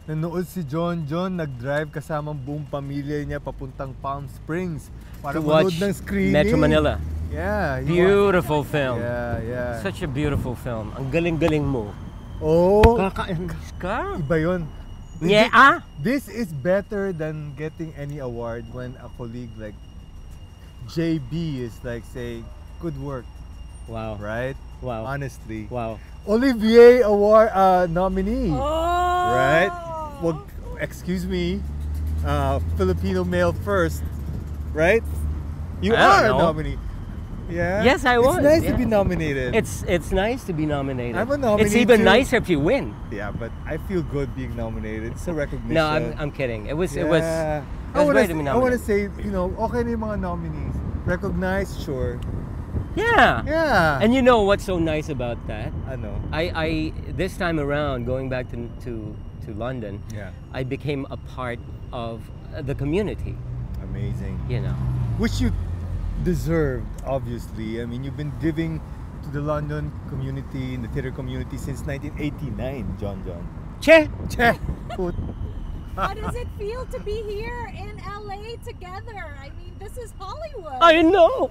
nanood si John John, nag-drive kasamang buong pamilya niya papuntang Palm Springs para To manood watch ng screening. Metro Manila. Yeah. Beautiful film. Yeah, yeah. Such a beautiful film. Ang galing-galing mo. Oh, Kakainis ka. iba yun. Yeah. This is better than getting any award when a colleague like JB is like saying, good work, Wow. right? Wow. Honestly. Wow. Olivier Award nominee, Oh! right? Well, excuse me, Filipino male first, right? You I are a don't know. nominee. Yeah. Yes, I was, It's nice to yeah. be nominated. It's nice to be nominated. I'm a nominee It's even too. nicer if you win. Yeah, but I feel good being nominated. It's a recognition. No, I'm kidding. It was Yeah. it was great to be I want to nominated. say, okay na yung mga nominees. Recognized, sure. Yeah. Yeah. And you know what's so nice about that? Ano? I this time around going back to London, Yeah. I became a part of the community. Amazing. You know. Which you deserved, obviously. I mean, you've been giving to the London community, in the theater community since 1989, John John. Che. Che! Put. How does it feel to be here in LA together? I mean, this is Hollywood. I know.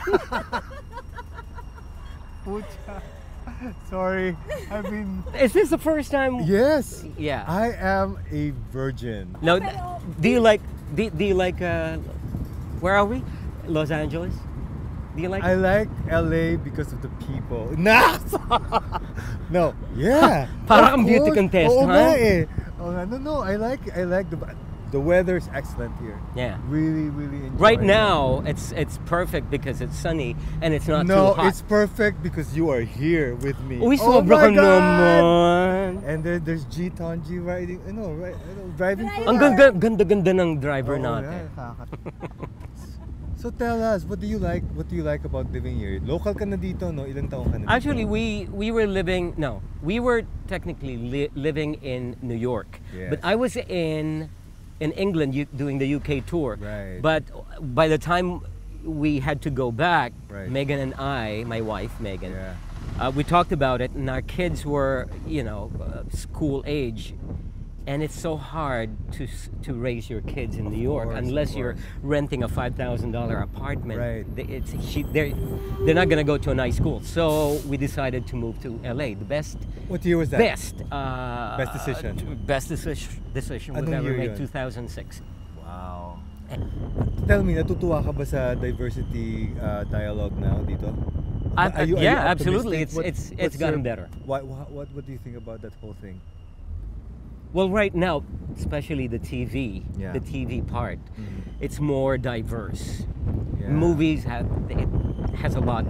Pucha. Sorry, I've been. Is this the first time? Yes. Yeah. I am a virgin. No. Pero- Do you like? Do you like? Where are we? Los Angeles. Do you like? I like LA because of the people. Nah! No. Yeah. Parang of kang beauty course. contest, Oo huh? nga eh. Oo nga. No, I like the weather is excellent here. Yeah. Really, really enjoy Right it. now, it's perfect because it's sunny and it's not No, too hot. it's perfect because you are here with me. Uy, Oh sobra my ka God! naman. And there's G Tonji riding, driving for Ang us. ganda ng driver Oo, natin. yeah, So tell us, what do you like? What do you like about living here? Local ka na dito, no? Ilang taong ka na dito? Actually, we were technically living in New York, Yes. but I was in England doing the UK tour. Right. But by the time we had to go back, Right. Megan and I, my wife Megan, Yeah. we talked about it, and our kids were school age. And it's so hard to raise your kids in New York course, unless of you're course. renting a $5,000 apartment. Right. They're not gonna go to a nice school. So we decided to move to LA. The best What year was that? best decision. best decision we've Anong ever year made. yun? 2006. Wow. Tell me, natutuwa ka ba sa diversity dialogue now dito? Are you Yeah, absolutely. optimistic? It's What's gotten your- better. What do you think about that whole thing? Well, right now, especially the TV, Yeah. the TV part, Mhm. it's more diverse. Yeah. Movies it has a lot,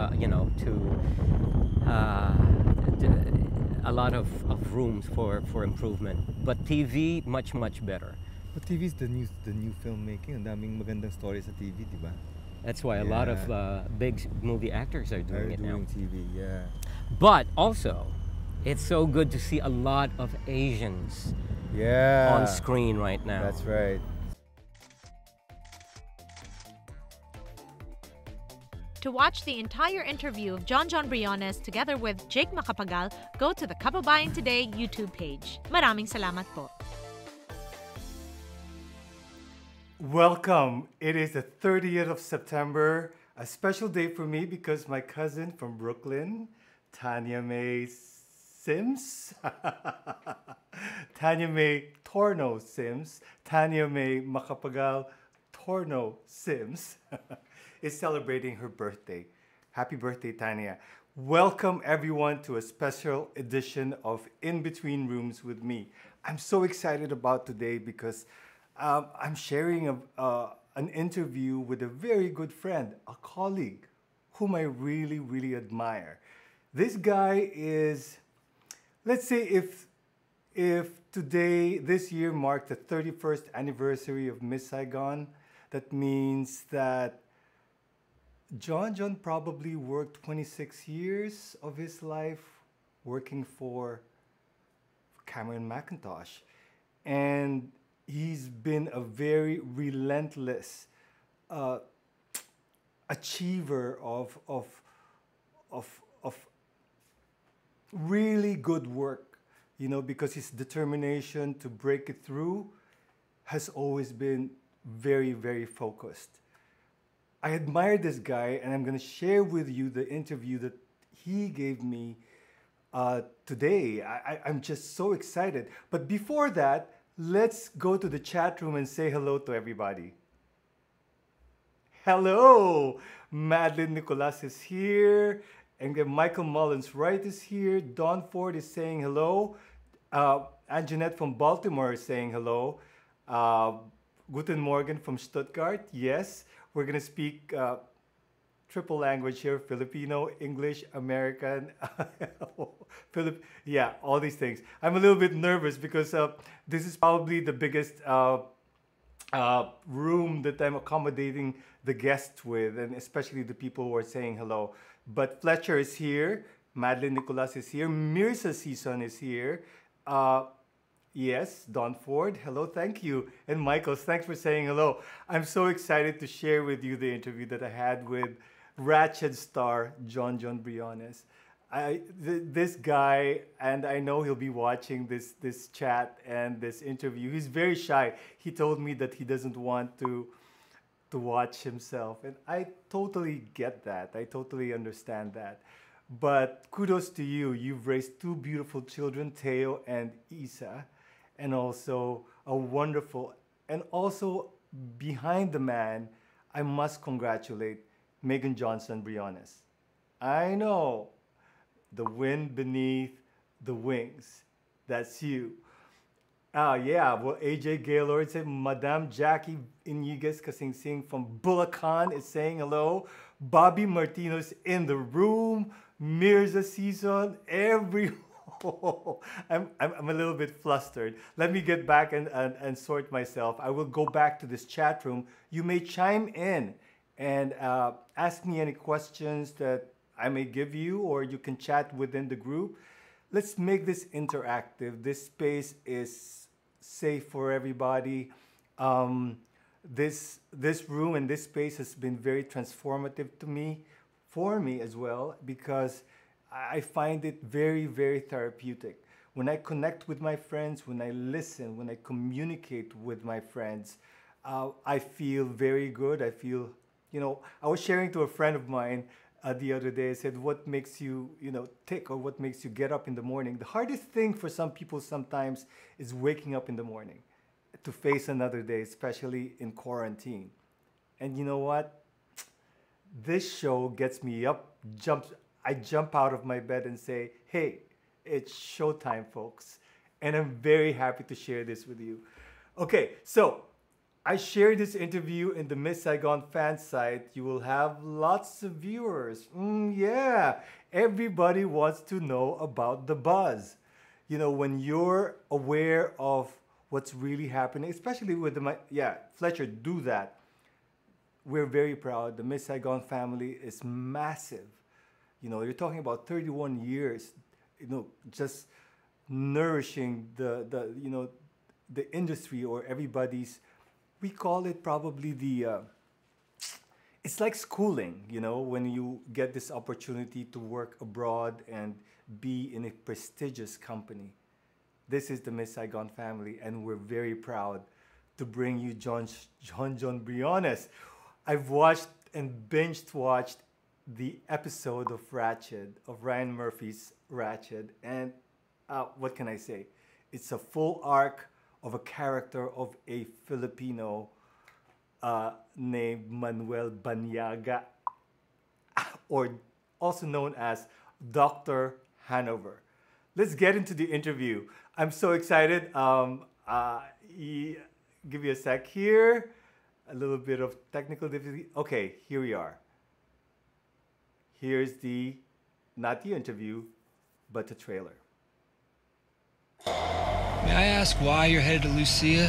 a lot of rooms for improvement. But TV, much better. But TV is the new filmmaking. Ang daming magandang stories sa TV, di ba? That's why a lot of Yeah. big movie actors are doing it now. TV, yeah. But also, it's so good to see a lot of Asians Yeah. on screen right now. That's right. To watch the entire interview of John John Briones together with Jake Macapagal, go to the Kababayan Today YouTube page. Maraming salamat po. Welcome. It is the 30th of September, a special day for me because my cousin from Brooklyn, Tanya May Sims, Tanya May Torno Sims, Tanya May Macapagal Torno Sims is celebrating her birthday. Happy birthday, Tanya. Welcome everyone to a special edition of In Between Rooms with me. I'm so excited about today because I'm sharing an interview with a very good friend, a colleague whom I really, really admire. This guy is, let's say if today, this year marked the 31st anniversary of Miss Saigon, that means that John probably worked 26 years of his life working for Cameron Mackintosh. And he's been a very relentless achiever of really good work because his determination to break it through has always been very, very focused. I admire this guy, and I'm going to share with you the interview that he gave me today. I'm just so excited. But before that, let's go to the chat room and say hello to everybody. Hello! Madeline Nicolas is here. And then Michael Mullins Wright is here. Don Ford is saying hello. Anjanette from Baltimore is saying hello. Guten Morgen from Stuttgart. Yes, we're going to speak triple language here: Filipino, English, American, yeah, all these things. I'm a little bit nervous because this is probably the biggest room that I'm accommodating the guests with, and especially the people who are saying hello. But Fletcher is here. Madeline Nicolas is here. Mirza Season is here. Yes, Don Ford, hello, thank you. And Michaels, thanks for saying hello. I'm so excited to share with you the interview that I had with Ratched star Jon Briones. This guy, and I know he'll be watching this chat and this interview. He's very shy. He told me that he doesn't want to watch himself, and I totally get that. I totally understand that. But kudos to you. You've raised two beautiful children, Teo and Isa, and also a wonderful, and also behind the man, I must congratulate Megan Johnson Briones. I know, the wind beneath the wings. That's you. Yeah, well, AJ Gaylord said, Madame Jackie Iniguez Kasingsing from Bulacan is saying hello. Bobby Martino's in the room. Mirza Season, I'm a little bit flustered. Let me get back and sort myself. I will go back to this chat room. You may chime in and ask me any questions that I may give you, or you can chat within the group. Let's make this interactive. This space is safe for everybody. This room and this space has been very transformative to me, for me as well, because I find it very, very therapeutic. When I connect with my friends, when I listen, when I communicate with my friends, I feel very good. I feel, I was sharing to a friend of mine the other day. I said, what makes you, tick, or what makes you get up in the morning? The hardest thing for some people sometimes is waking up in the morning to face another day, especially in quarantine. And you know what? This show gets me up, I jump out of my bed and say, hey, it's showtime, folks. And I'm very happy to share this with you. Okay, so I shared this interview in the Miss Saigon fan site. You will have lots of viewers. Yeah, everybody wants to know about the buzz. When you're aware of what's really happening, especially with Fletcher, do that. We're very proud. The Miss Saigon family is massive. You're talking about 31 years, just nourishing the industry, or everybody's, we call it probably it's like schooling, when you get this opportunity to work abroad and be in a prestigious company. This is the Miss Saigon family, and we're very proud to bring you Jon Briones. I've watched and binge-watched the episode of Ratched, of Ryan Murphy's Ratched, and what can I say? It's a full arc of a character of a Filipino named Manuel Banyaga, or also known as Dr. Hanover. Let's get into the interview. I'm so excited. Give me a sec here. A little bit of technical difficulty. Okay, here we are. Here's not the interview, but the trailer. May I ask why you're headed to Lucia?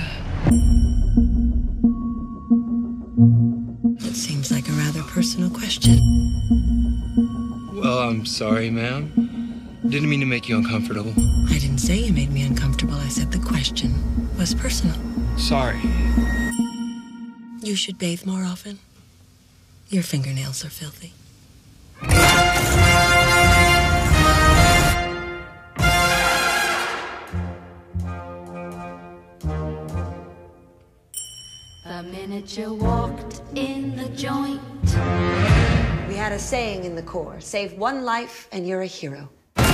It seems like a rather personal question. Well, I'm sorry, ma'am. Didn't mean to make you uncomfortable. I didn't say you made me uncomfortable. I said the question was personal. Sorry. You should bathe more often. Your fingernails are filthy. minute you walked in the joint. We had a saying in the Corps, save one life and you're a hero.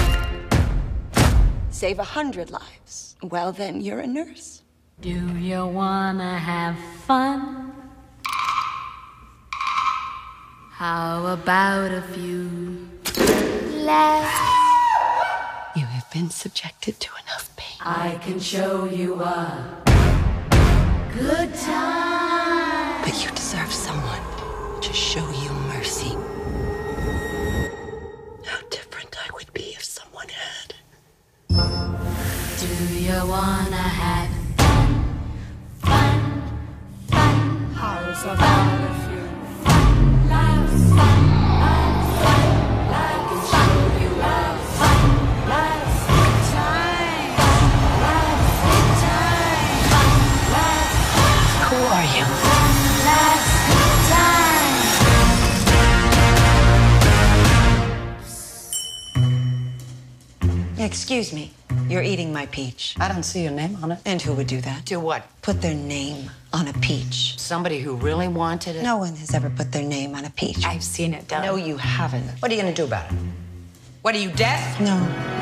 Save 100 lives, well then you're a nurse. Do you wanna have fun? How about a few laughs? You have been subjected to enough pain. I can show you a good time. But you deserve someone to show you mercy. How different I would be if someone had. Do you wanna have fun? How's about a few laughs? I can show you a good time. Who are you? Excuse me. You're eating my peach. I don't see your name on it. And who would do that? Do what? Put their name on a peach. Somebody who really wanted it? No one has ever put their name on a peach. I've seen it done. No, you haven't. What are you gonna do about it? What are you, deaf? No.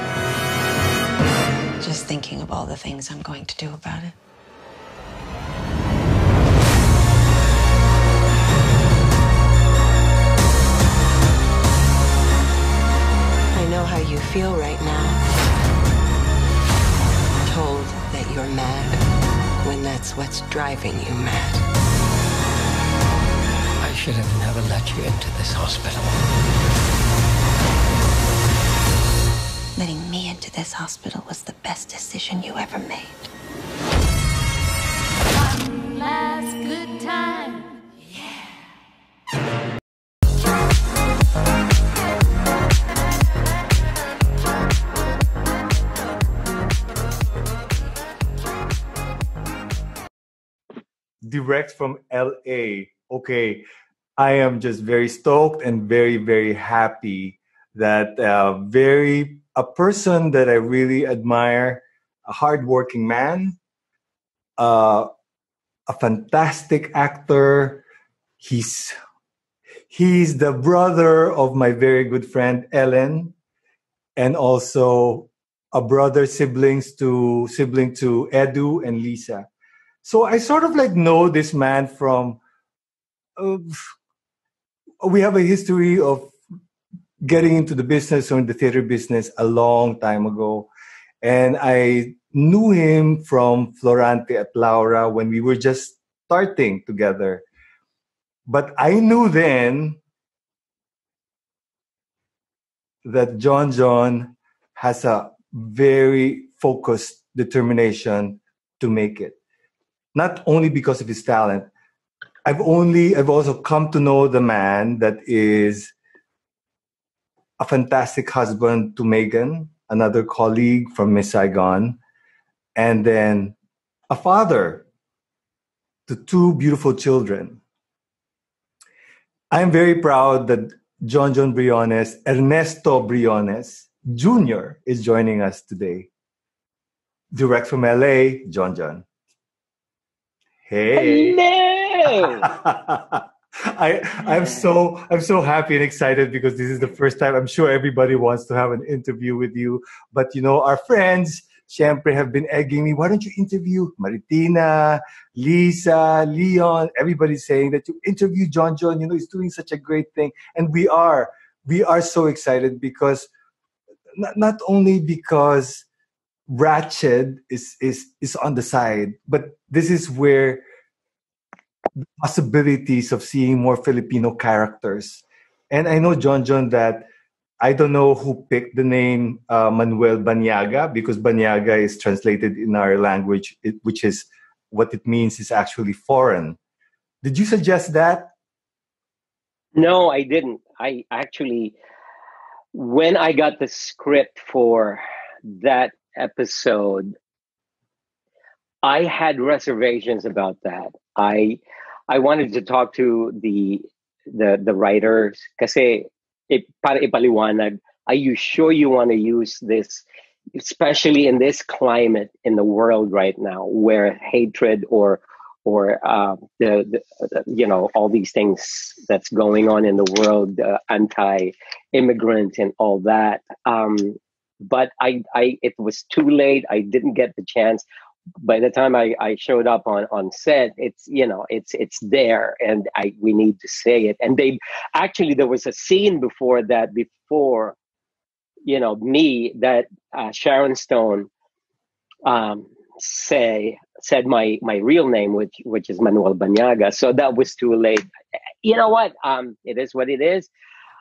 Just thinking of all the things I'm going to do about it. I know how you feel right now. Told that you're mad when that's what's driving you mad. I should have never let you into this hospital. Letting me into this hospital was the best decision you ever made. One last good time. Direct from LA. Okay, I am just very stoked and very, very happy that a person that I really admire, a hardworking man, a fantastic actor. He's the brother of my very good friend Ellen, and also a sibling to Edu and Lisa. So I sort of like know this man from, we have a history of getting into the business or in the theater business a long time ago. And I knew him from Florante at Laura when we were just starting together. But I knew then that John has a very focused determination to make it. Not only because of his talent. I've also come to know the man that is a fantastic husband to Megan, another colleague from Miss Saigon, and then a father to two beautiful children. I'm very proud that John Briones, Ernesto Briones Jr. is joining us today. Direct from LA, John. Hey. Hello. I'm so happy and excited because this is the first time. I'm sure everybody wants to have an interview with you, but our friends, syempre, have been egging me. Why don't you interview Maritina, Lisa, Leon? Everybody's saying that you interview John. He's doing such a great thing, and we are so excited because not only because Ratched is on the side, but this is where the possibilities of seeing more Filipino characters. And I know, John, that I don't know who picked the name Manuel Banyaga, because Banyaga is translated in our language, which is what it means is actually foreign. Did you suggest that? No, I didn't. I actually, when I got the script for that episode, I had reservations about that. I wanted to talk to the writers kasi para ipaliwanag. Are you sure you want to use this, especially in this climate in the world right now, where hatred or or all these things that's going on in the world, anti-immigrant and all that. But it was too late. I didn't get the chance. By the time I showed up on set, it's there, and we need to say it. And there was a scene before me, that Sharon Stone said my real name, which is Manuel Banyaga. So that was too late. You know what? It is what it is.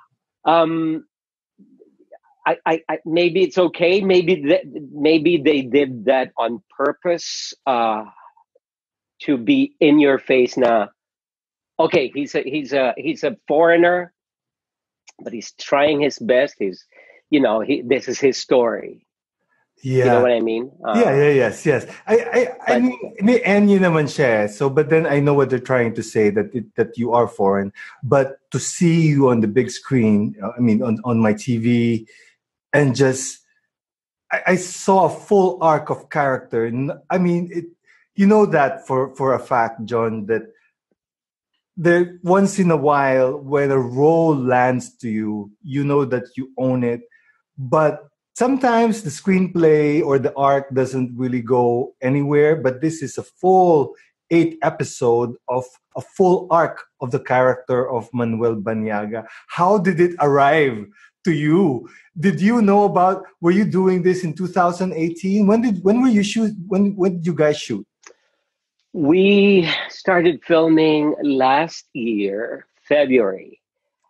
I maybe it's okay. Maybe they did that on purpose, to be in your face now. Okay, he's a foreigner, but he's trying his best. This is his story. Yeah. You know what I mean? Yes. I mean, may end yun naman siya. So, but then I know what they're trying to say, that you are foreign, but to see you on the big screen, I mean, on my TV, and just, I saw a full arc of character. I mean, you know that for a fact, John, that there once in a while when a role lands to you, you know that you own it, but sometimes the screenplay or the arc doesn't really go anywhere, but this is a full 8 episode of a full arc of the character of Manuel Banyaga. How did it arrive to you? Did you know were you doing this in 2018? When were you shoot? When did you guys shoot? We started filming last year, February,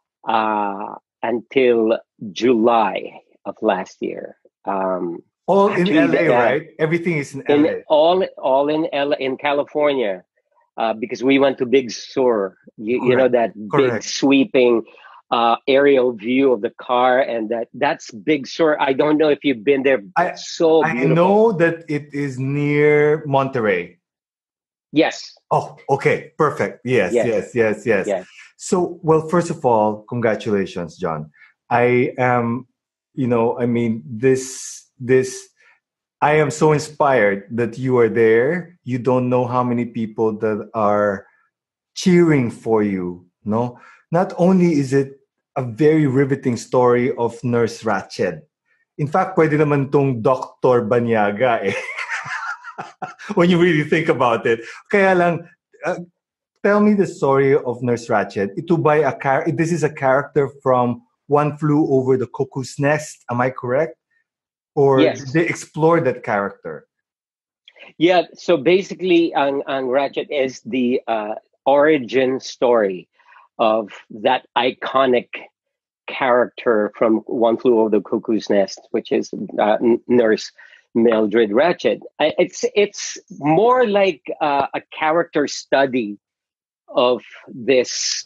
until July of last year. All in LA, right? Everything is in LA. All in LA, in California, because we went to Big Sur. You know that big sweeping aerial view of the car, and that's Big Sur. I don't know if you've been there. It's so beautiful. I know that it is near Monterey. Yes. Oh, okay, perfect. Yes. So, well, first of all, congratulations, John. I am, I mean, this, I am so inspired that you are there. You don't know how many people that are cheering for you, no? Not only is it a very riveting story of Nurse Ratched. In fact, pwede naman tong Dr. Banyaga eh. When you really think about it. Kaya lang, tell me the story of Nurse Ratched. This is a character from One Flew Over the Cuckoo's Nest. Am I correct? Or yes. Did they explore that character? Yeah, so basically, Ang Ratched is the origin story of that iconic character from One Flew Over the Cuckoo's Nest, which is Nurse Mildred Ratched. It's more like a character study of this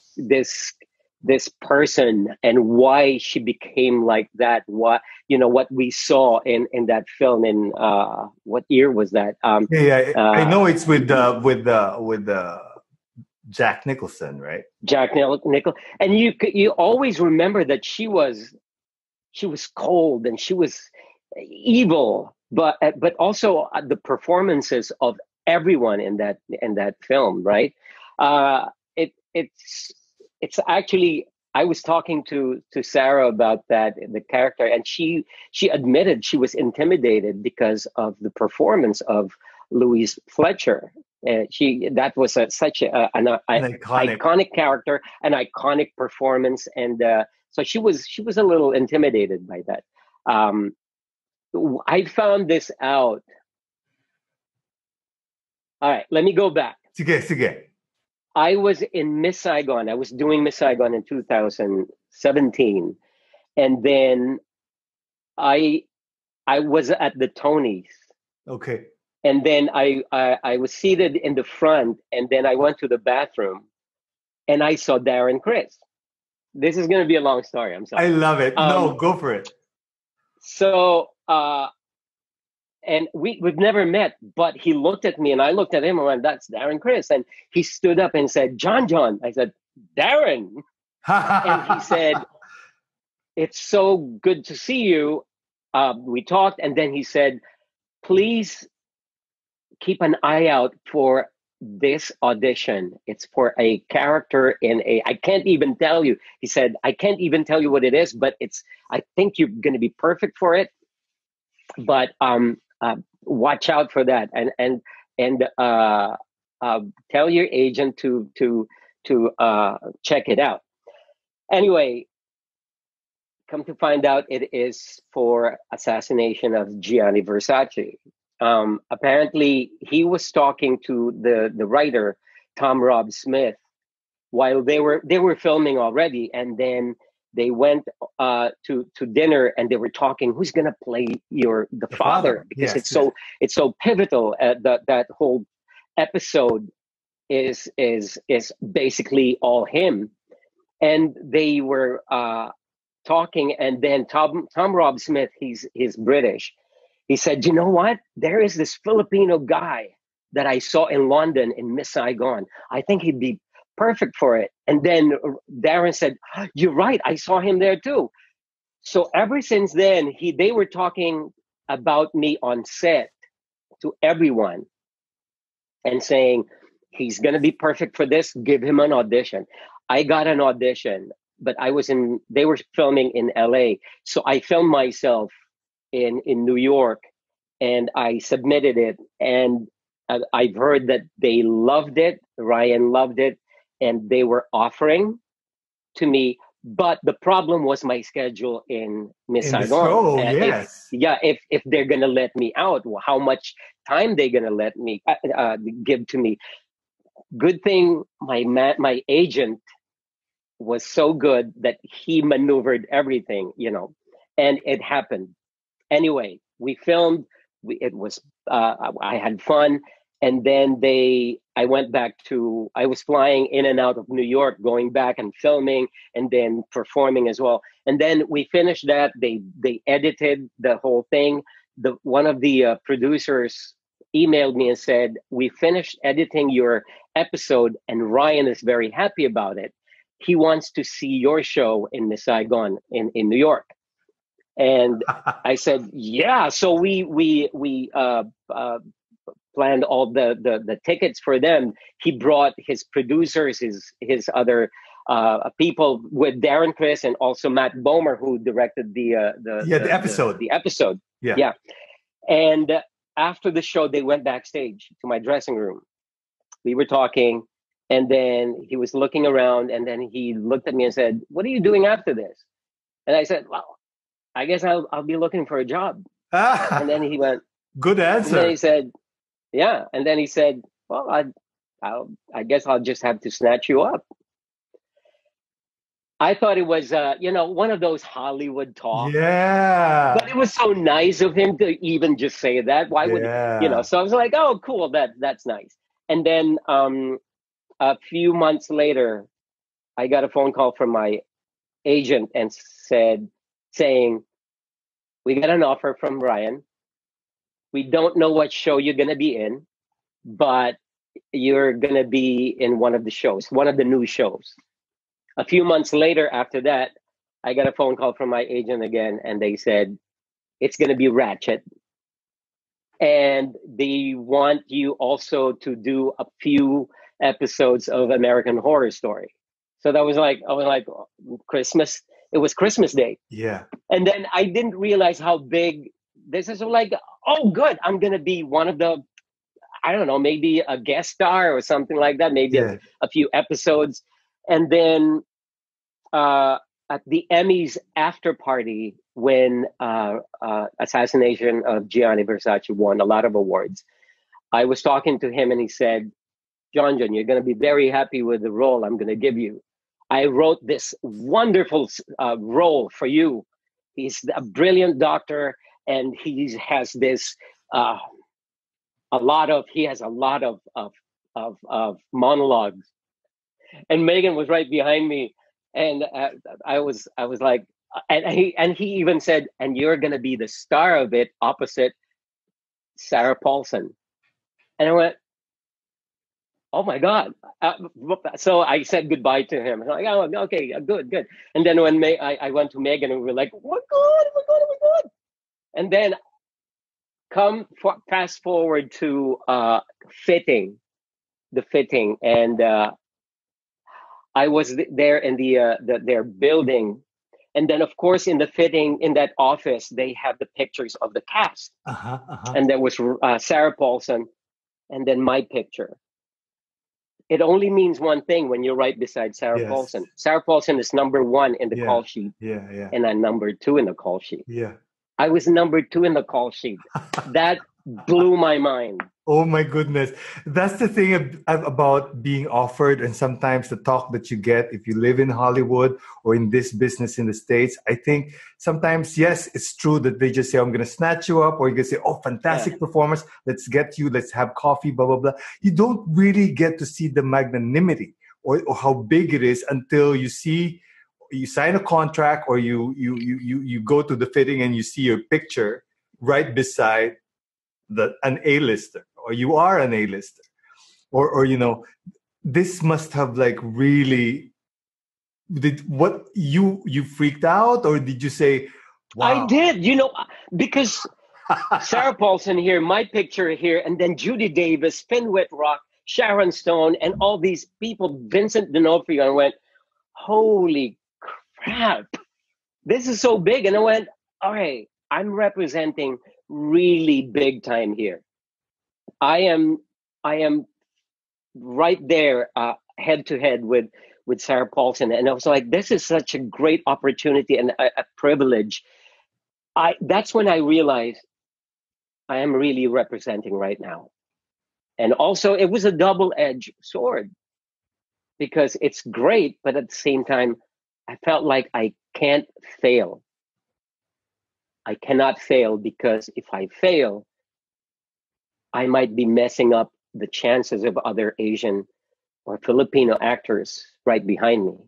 person and why she became like that. What we saw in that film in what year was that? I know it's with Jack Nicholson, right? Jack Nicholson, and you always remember that she was cold and she was evil, but also the performances of everyone in that film, right? It's actually, I was talking to Sarah about that, the character, and she admitted she was intimidated because of the performance of Louise Fletcher. That was such an iconic character, an iconic performance, and so she was a little intimidated by that. I found this out. All right, let me go back. Sige. I was in Miss Saigon. I was doing Miss Saigon in 2017, and then I was at the Tonys. Okay. And then I was seated in the front, and then I went to the bathroom, and I saw Darren Criss. This is going to be a long story. I'm sorry. I love it. No, go for it. So, and we've never met, but he looked at me, and I looked at him, and went, "That's Darren Criss." And he stood up and said, John. I said, Darren. And he said, "It's so good to see you." We talked, and then he said, "Please keep an eye out for this audition. It's for a character in a, I can't even tell you. He said, I can't even tell you what it is, but I think you're going to be perfect for it. But watch out for that. And tell your agent to check it out. Anyway, come to find out, it is for assassination of Gianni Versace. Apparently, he was talking to the writer Tom Rob Smith while they were filming already, and then they went to dinner and they were talking. Who's gonna play the father? Because yes, it's so pivotal. That whole episode is basically all him, and they were talking, and then Tom Rob Smith, he's British. He said, "You know what? There is this Filipino guy that I saw in London in Miss Saigon. I think he'd be perfect for it." And then Darren said, "You're right. I saw him there too." So ever since then, they were talking about me on set to everyone and saying, he's going to be perfect for this. Give him an audition. I got an audition, but they were filming in LA. So I filmed myself in New York, and I submitted it. And I've heard that they loved it. Ryan loved it, and they were offering to me. But the problem was my schedule in Miss Saigon. Yes. If they're gonna let me out, how much time they gonna let me give to me? Good thing my agent was so good that he maneuvered everything, and it happened. Anyway, we filmed. It was I had fun, and then I went back I was flying in and out of New York, going back and filming, and then performing as well. And then we finished that. They edited the whole thing. One of the producers emailed me and said, "We finished editing your episode, and Ryan is very happy about it. He wants to see your show in Miss Saigon in New York." And I said, "Yeah." So we planned all the tickets for them. He brought his producers, his other people, with Darren Criss and also Matt Bomer, who directed the episode. The episode. Yeah. And after the show, they went backstage to my dressing room. We were talking, and then he was looking around, and then he looked at me and said, "What are you doing after this?" And I said, "Well, I guess I'll be looking for a job." And then he went, "Good answer." And then he said, "Yeah." And then he said, "Well, I guess I'll just have to snatch you up." I thought it was, one of those Hollywood talks. Yeah. But it was so nice of him to even just say that. Why would, So I was like, "Oh, cool. That's nice." And then a few months later, I got a phone call from my agent and saying, "We got an offer from Ryan. We don't know what show you're going to be in, but you're going to be in one of the shows, one of the new shows." A few months later after that, I got a phone call from my agent again, and they said, "It's going to be Ratchet. And they want you also to do a few episodes of American Horror Story." So I was like, Christmas. It was Christmas Day. Yeah. And then I didn't realize how big this is. Like, oh, good. I'm going to be one of the, I don't know, maybe a guest star or something like that. Maybe a few episodes. And then at the Emmys after party, when Assassination of Gianni Versace won a lot of awards, I was talking to him and he said, John, you're going to be very happy with the role I'm going to give you. I wrote this wonderful role for you. He's a brilliant doctor, and he has this a lot of monologues. And Megan was right behind me, and I was like, and he even said, "And you're going to be the star of it, opposite Sarah Paulson." And I went, "Oh my God!" So I said goodbye to him. I'm like, "Oh, okay, good." And then when I went to Megan, and we were like, "We're good." And then fast forward to fitting. the fitting, and I was there in their building, and then of course in the fitting in that office they have the pictures of the cast, and there was Sarah Paulson, and then my picture. It only means one thing when you're right beside Sarah Paulson. Sarah Paulson is number 1 in the call sheet, and I'm number 2 in the call sheet. I was number 2 in the call sheet. That blew my mind. Oh my goodness. That's the thing about being offered, and sometimes the talk that you get if you live in Hollywood or in this business in the States. I think sometimes, yes, it's true that they just say, I'm going to snatch you up, or you can say, oh, fantastic performance. Let's get you, let's have coffee, blah, blah, blah. You don't really get to see the magnanimity or how big it is until you sign a contract, or you go to the fitting and you see your picture right beside an A-lister, or you are an A-lister, or this must have like really. What you freaked out, or did you say, wow? I did, because Sarah Paulson here, my picture here, and then Judy Davis, Finn Whitrock, Sharon Stone, and all these people, Vincent D'Onofrio, and I went, holy crap, this is so big. And I went, all right, I'm representing really big time here. I am right there, head to head with Sarah Paulson, and I was like, this is such a great opportunity and a privilege. That's when I realized I am really representing right now. And also, it was a double-edged sword, because it's great, but at the same time, I felt like I can't fail. I cannot fail, because if I fail, I might be messing up the chances of other Asian or Filipino actors right behind me.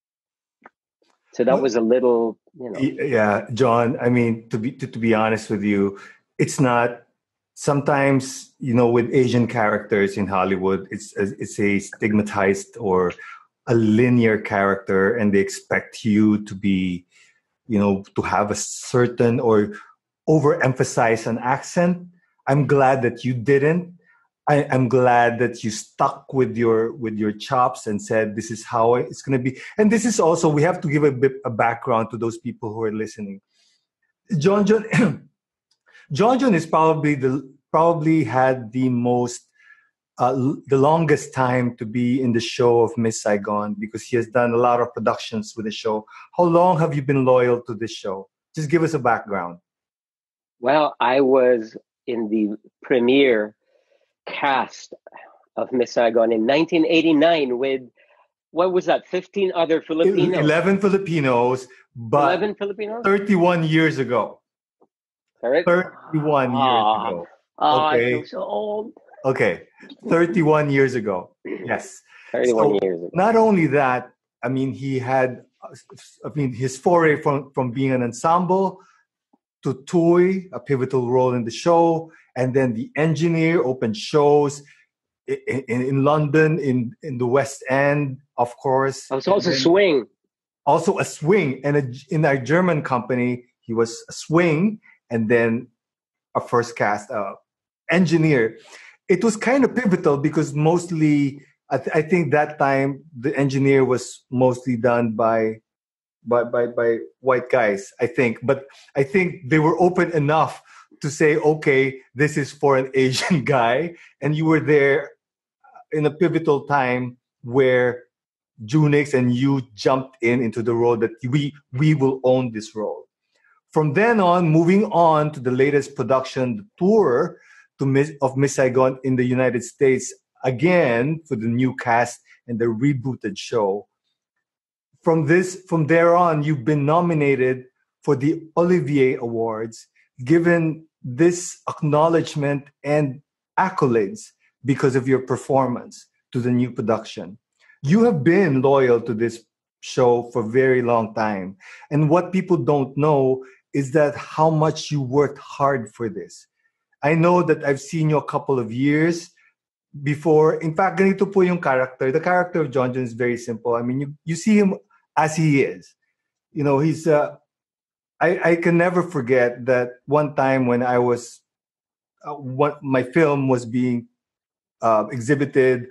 So that was a little, Yeah, John, I mean, to be honest with you, it's not, sometimes, with Asian characters in Hollywood, it's a stigmatized or a linear character, and they expect you to be, to have a certain or overemphasize an accent. I'm glad that you didn't. I'm glad that you stuck with your chops and said, this is how it's going to be. And this is also, we have to give a background to those people who are listening. John is probably had the most, the longest time to be in the show of Miss Saigon, because he has done a lot of productions with the show. How long have you been loyal to this show? Just give us a background. Well, I was in the premiere cast of Miss Saigon in 1989 with, what was that, 15 other Filipinos? 11 Filipinos, but 11 Filipinos? 31 years ago. Correct? 31 years ago. I feel so old. Okay, 31 years ago. Yes. 31 years ago. Not only that, I mean, his foray from being an ensemble to Toy, a pivotal role in the show, and then the engineer, opened shows in London, in the West End, of course. I was also swing. Also a swing. And in our German company, he was a swing, and then a first cast engineer. It was kind of pivotal because mostly, I think that time, the engineer was mostly done by white guys, I think. But I think they were open enough to say, okay, this is for an Asian guy. And you were there in a pivotal time where Junix and you jumped into the role that we will own this role. From then on, moving on to the latest production, the tour of Miss Saigon in the United States, again for the new cast and the rebooted show. From there on, you've been nominated for the Olivier Awards, given this acknowledgement and accolades because of your performance to the new production. You have been loyal to this show for a very long time. And what people don't know is that how much you worked hard for this. I know that I've seen you a couple of years before. In fact, ganito po yung character. The character of John is very simple. I mean, you see him as he is. He's... I can never forget that one time when my film was being exhibited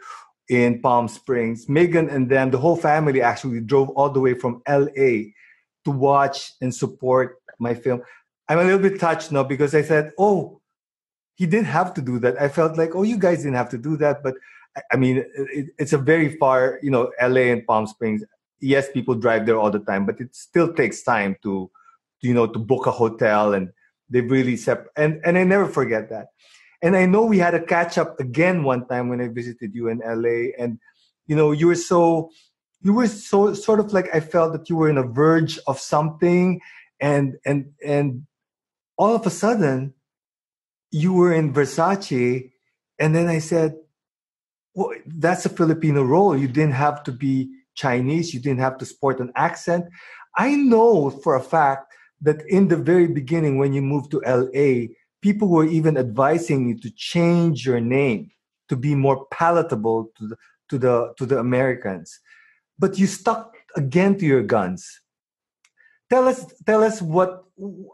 in Palm Springs. Megan and them, the whole family actually drove all the way from LA to watch and support my film. I'm a little bit touched now because I said, oh, he didn't have to do that. I felt like, oh, you guys didn't have to do that. But I mean, it's a very far, LA and Palm Springs. Yes, people drive there all the time, but it still takes time to book a hotel, and they really and I never forget that. And I know we had a catch up again one time when I visited you in LA, and you were so sort of like, I felt that you were on a verge of something, and all of a sudden you were in Versace, and then I said, well, that's a Filipino role. You didn't have to be Chinese. You didn't have to sport an accent. I know for a fact that in the very beginning, when you moved to LA, people were even advising you to change your name to be more palatable to the Americans. But you stuck again to your guns. Tell us what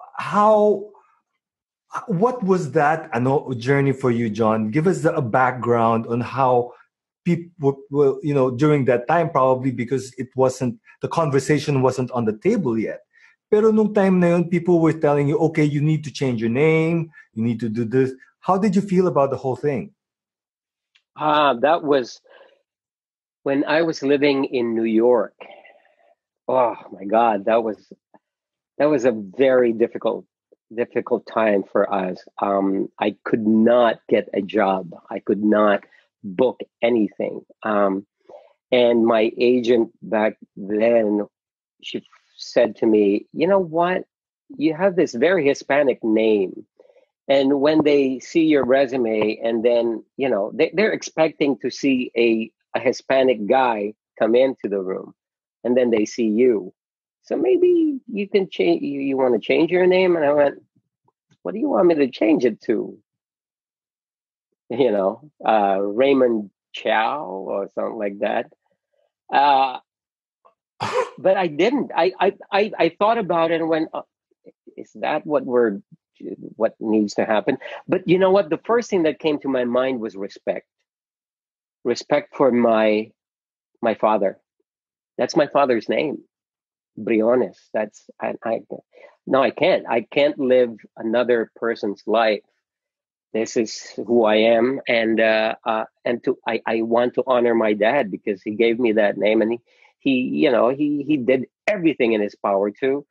was that journey for you, John? Give us a background on how people will, during that time, probably because the conversation wasn't on the table yet. Pero nung time na yun, people were telling you, okay, you need to change your name, you need to do this. How did you feel about the whole thing? That was when I was living in New York. Oh my God, that was a very difficult time for us. I could not get a job. I could not book anything. And my agent back then, she said to me, you know what? You have this very Hispanic name. And when they see your resume, and then, they're expecting to see a Hispanic guy come into the room, and then they see you. So maybe you can change, you want to change your name? And I went, what do you want me to change it to? Raymond Chow or something like that. But I didn't. I thought about it and went, is that what needs to happen? But you know what? The first thing that came to my mind was respect. Respect for my father. That's my father's name, Briones. I can't. I can't live another person's life. This is who I am, and I want to honor my dad because he gave me that name, and he did everything in his power to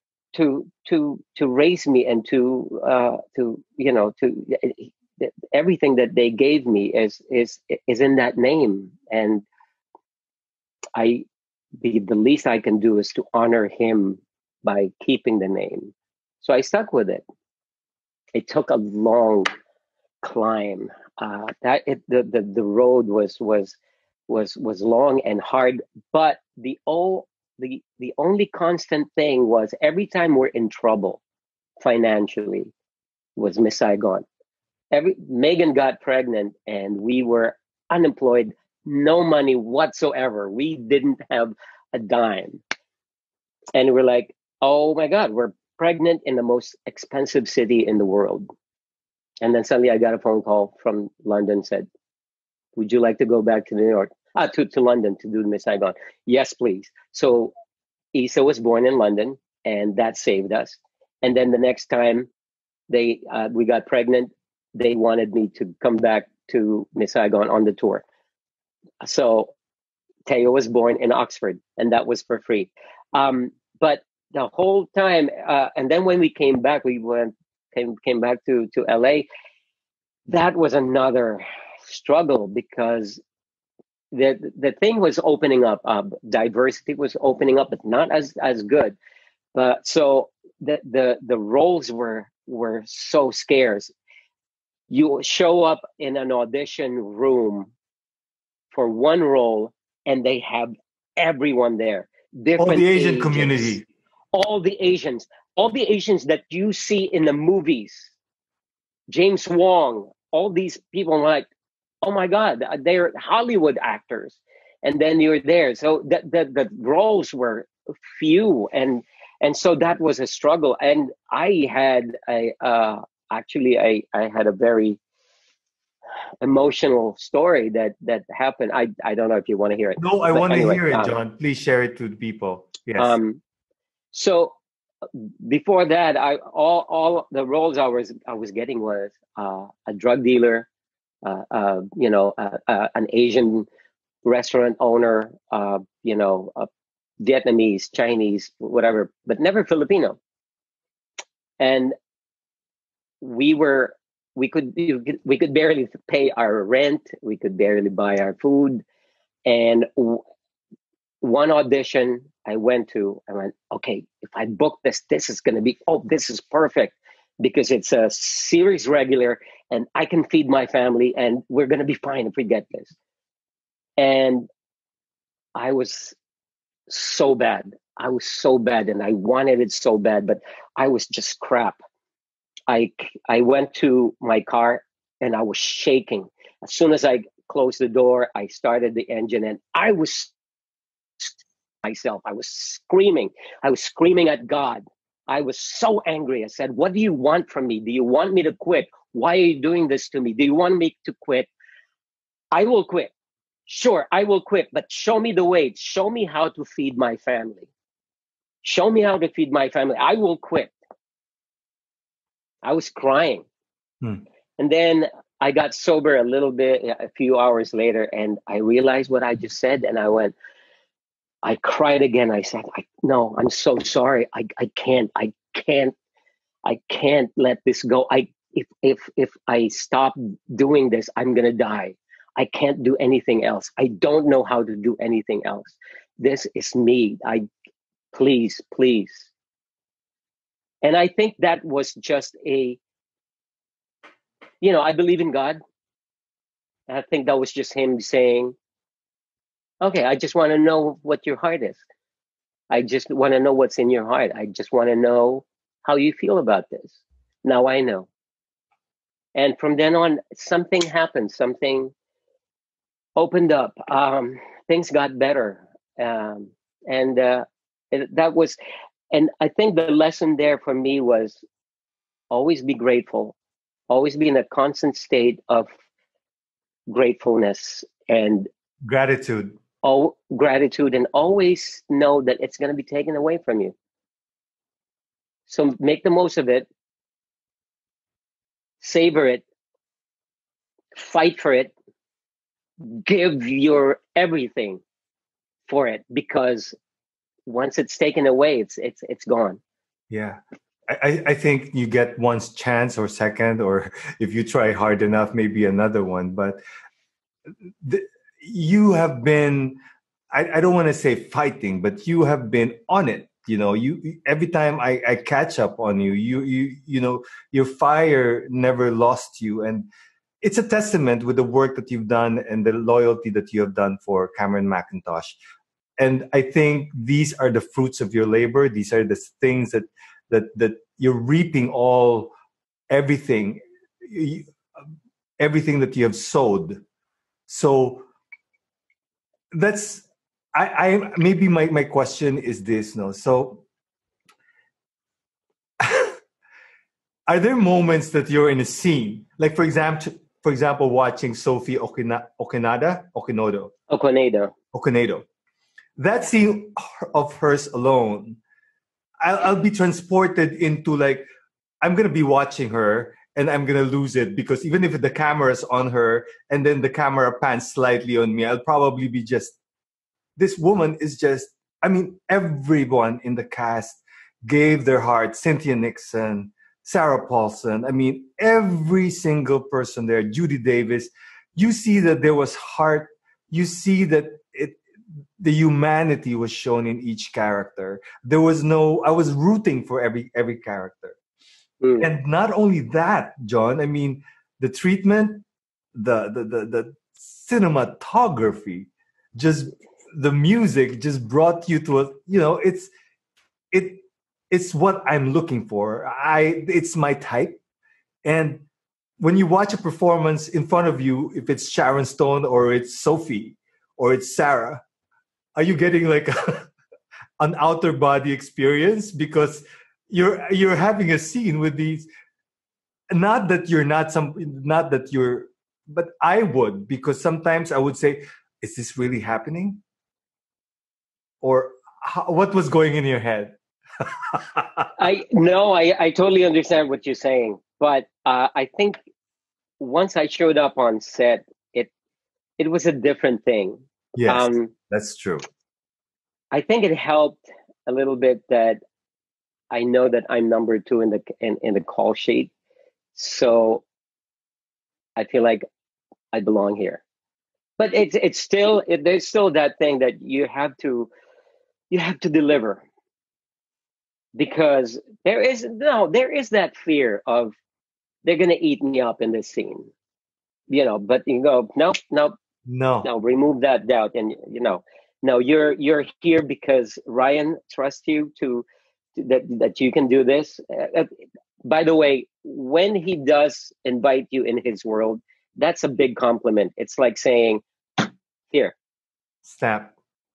raise me, and everything that they gave me is in that name, and the least I can do is to honor him by keeping the name. So I stuck with it. It took a long climb. The road was long and hard, but the only constant thing was every time we're in trouble financially was Miss Saigon. Megan got pregnant and we were unemployed, no money whatsoever. We didn't have a dime. And we're like, oh my God, we're pregnant in the most expensive city in the world. And then suddenly I got a phone call from London, said, would you like to go back to New York? To London to do Miss Saigon? Yes, please. So Isa was born in London, and that saved us. And then the next time we got pregnant, they wanted me to come back to Miss Saigon on the tour. So Teo was born in Oxford, and that was for free. But the whole time, and then when we came back, came back to LA. That was another struggle because the thing was opening up. Diversity was opening up, but not as good. But so the roles were so scarce. You show up in an audition room for one role, and they have everyone there. All the Asian community. All the Asians that you see in the movies. James Wong, all these people are like, oh my God, they're Hollywood actors. And then you're there. So the roles were few. And so that was a struggle. And I had I had a very emotional story that happened. I don't know if you want to hear it. No, I But want to anyway, hear it, John. Please share it to the people. Yes. So before that, all the roles I was getting was a drug dealer, an Asian restaurant owner, Vietnamese, Chinese, whatever, but never Filipino. And we could barely pay our rent. We could barely buy our food. And one audition I went, okay, if I book this is going to be, this is perfect because it's a series regular and I can feed my family and we're going to be fine if we get this. And I was so bad. And I wanted it so bad, but I was just crap. I went to my car and I was shaking. As soon as I closed the door, I started the engine and I was myself. I was screaming. I was screaming at God. I was so angry. I said, what do you want from me? Do you want me to quit? Why are you doing this to me? Do you want me to quit? I will quit. Sure, I will quit, but show me the way. Show me how to feed my family. Show me how to feed my family. I will quit. I was crying. And then I got sober a little bit, a few hours later, and I realized what I just said. And I cried again. I said, no, I'm so sorry. I can't let this go. If I stop doing this, I'm going to die. I can't do anything else. I don't know how to do anything else. This is me. Please. And I think that was just I believe in God. I think that was just him saying, okay, I just want to know what your heart is. I just want to know what's in your heart. I just want to know how you feel about this. Now I know. And from then on, something happened. Something opened up. Things got better. And I think the lesson there for me was always be grateful, always be in a constant state of gratefulness and gratitude. Gratitude, and always know that it's going to be taken away from you. So make the most of it, savor it, fight for it, give your everything for it, because once it's taken away, it's gone. Yeah. I think you get one's chance or second, or if you try hard enough, maybe another one. But you have been, I don't want to say fighting, but you have been on it. You every time I catch up on you, your fire never lost you. And it's a testament with the work that you've done and the loyalty that you have done for Cameron Mackintosh. And I think these are the fruits of your labor. These are the things that you're reaping everything that you have sowed. So that's, maybe my question is this, no? So are there moments that you're in a scene, like for example, watching Sophie Okonedo? That scene of hers alone, I'll be transported into, like, I'm going to be watching her and I'm going to lose it, because even if the camera's on her and then the camera pans slightly on me, I'll probably be just, this woman is just, everyone in the cast gave their heart. Cynthia Nixon, Sarah Paulson, every single person there, Judy Davis. You see that there was heart. You see that the humanity was shown in each character. I was rooting for every character. And not only that, John, the treatment, the cinematography, just the music just brought you to it's what I'm looking for. It's my type. And when you watch a performance in front of you, if it's Sharon Stone or it's Sophie or it's Sarah, are you getting like an outer body experience? Because you're having a scene with these, not that you're but I would, because sometimes I would say, is this really happening? Or what was going in your head? I totally understand what you're saying, but I think once I showed up on set, it was a different thing. Yes, that's true. I think it helped a little bit that I know that I'm number two in the call sheet, so I feel like I belong here. But it's still there's still that thing that you have to deliver, because there is that fear of they're gonna eat me up in this scene, But you go, nope, nope, No. no, remove that doubt, and no, you're here because Ryan trusts you that you can do this. By the way, when he does invite you in his world, that's a big compliment. It's like saying, here, Snap.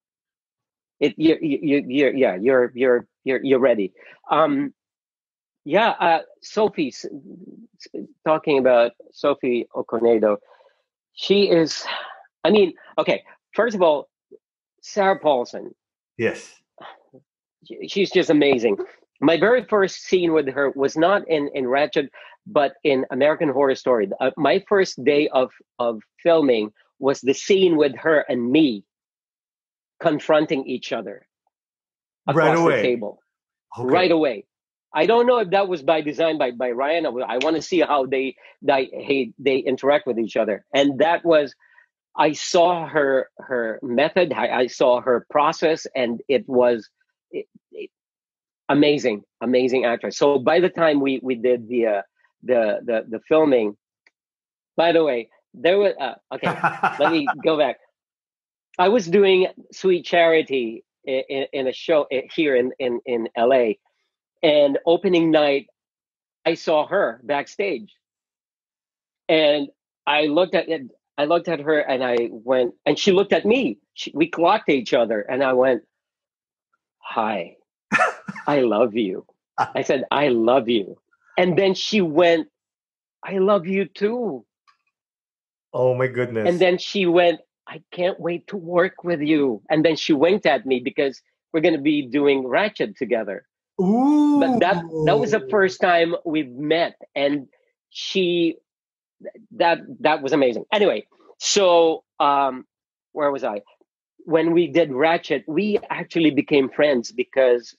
You're ready. Sophie, talking about Sophie Okonedo, she is, okay, first of all, Sarah Paulson, Yes. she's just amazing. My very first scene with her was not in Ratched, but in American Horror Story. My first day of filming was the scene with her and me confronting each other across the table. Okay. Right away. I don't know if that was by design by Ryan. I want to see how they interact with each other. And that was, I saw her method, I saw her process, and it was amazing actress. So by the time we did the filming, by the way, there was okay. Let me go back. I was doing Sweet Charity in a show here in LA, and opening night, I saw her backstage, and I looked at her, and I went, and she looked at me. We clocked each other, and I went, "Hi, I love you." I said, "I love you," and then she went, "I love you too." Oh my goodness! And then she went, "I can't wait to work with you." And then she winked at me because we're going to be doing Ratched together. Ooh. But that was the first time we've met, and that was amazing. Anyway, so where was I? When we did Ratched, we actually became friends because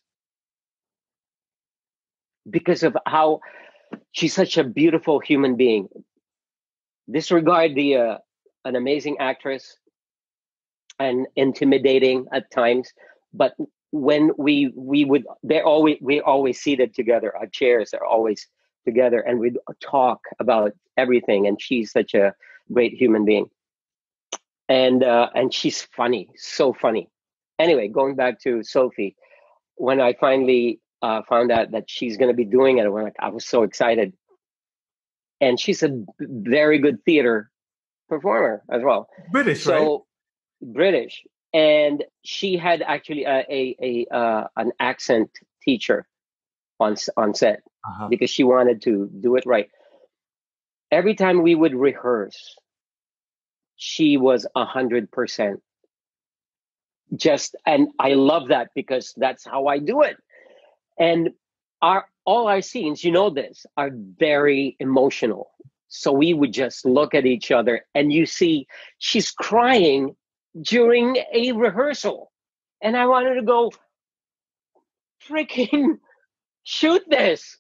of how she's such a beautiful human being. Disregard an amazing actress and intimidating at times, but when we're always seated together. Our chairs are always together, and we'd talk about everything. And she's such a great human being, and she's funny, so funny. Anyway, going back to Sophie, when I finally found out that she's going to be doing it, I was so excited. And she's a very good theater performer as well. British, right? British. And she had actually an accent teacher on set because she wanted to do it right. Every time we would rehearse, she was 100%. And I love that because that's how I do it. And all our scenes, this, are very emotional. So we would just look at each other, and you see she's crying during a rehearsal. And I wanted to go, freaking shoot this.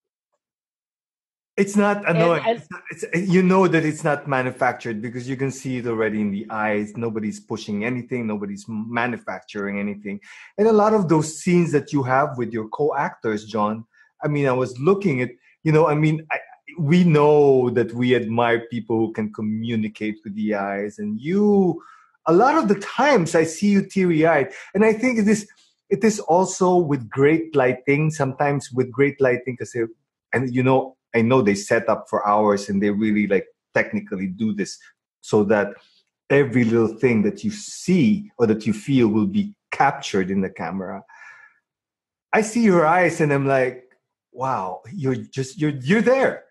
It's not annoying. You know that it's not manufactured because you can see it already in the eyes. Nobody's pushing anything. Nobody's manufacturing anything. And a lot of those scenes that you have with your co-actors, John, I was looking at, we know that we admire people who can communicate with the eyes. And a lot of the times I see you teary-eyed. And I think it is also with great lighting, sometimes with great lighting, I know they set up for hours and they really technically do this so that every little thing that you see or that you feel will be captured in the camera. I see your eyes and I'm like, wow, you're there.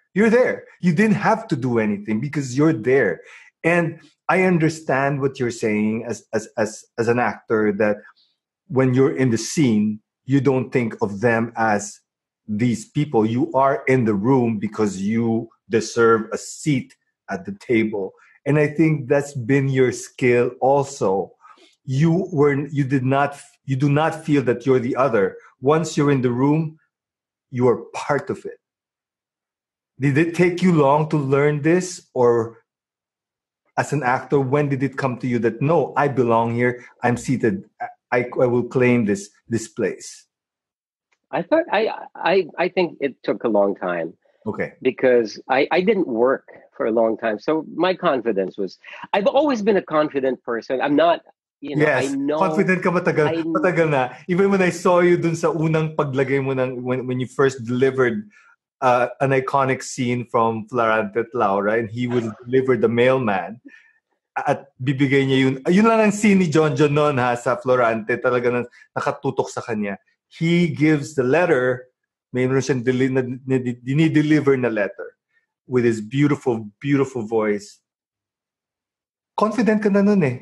You're there. You didn't have to do anything because you're there. And I understand what you're saying as an actor, that when you're in the scene, you don't think of them as these people. You are in the room because you deserve a seat at the table. And I think that's been your skill also. You do not feel that you're the other. Once you're in the room, you are part of it. Did it take you long to learn this, or as an actor, when did it come to you that no, I belong here, I'm seated, I will claim this place? I thought I think it took a long time Okay. because I didn't work for a long time. So my confidence was, I've always been a confident person. I'm not, I Yes, know. confident ka matagal na. Even when I saw you dun sa unang paglagay mo when you first delivered an iconic scene from Florante at Laura, and he will deliver the mailman, at bibigay niya yun lang ang scene ni John noon sa Florante, talaga nakatutok sa kanya. He gives the letter, mayroon siyang dinideliver na letter with his beautiful, beautiful voice. Confident ka na nun eh.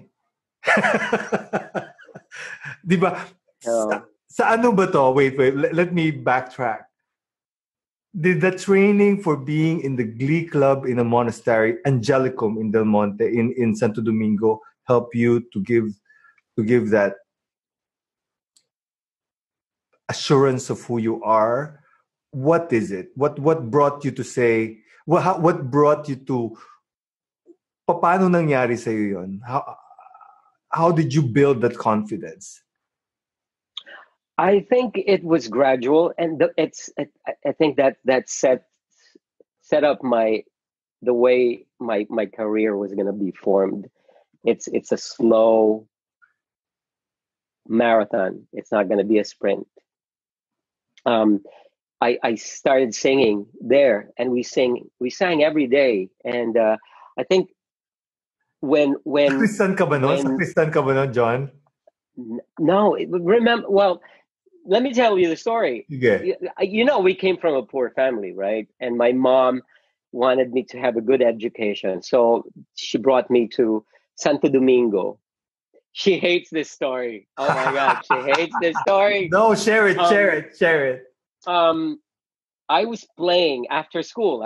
Diba? Sa ano ba to? Wait, let me backtrack. Did the training for being in the Glee Club in a monastery, Angelicum in Del Monte, in Santo Domingo, help you to give that assurance of who you are? What is it? What brought you to say? What brought you to? Paano nangyari sa iyo yun? How did you build that confidence? I think it was gradual, and I think that set up the way my career was going to be formed. It's a slow marathon. It's not going to be a sprint. I started singing there, and we sang every day, and I think when Christian ka ba nun? Sa Christian ka ba nun, John? No, remember. Well, let me tell you the story. Okay. We came from a poor family, right? And my mom wanted me to have a good education, so she brought me to Santo Domingo. She hates this story. Oh my God, she hates this story. No, share it. I was playing after school.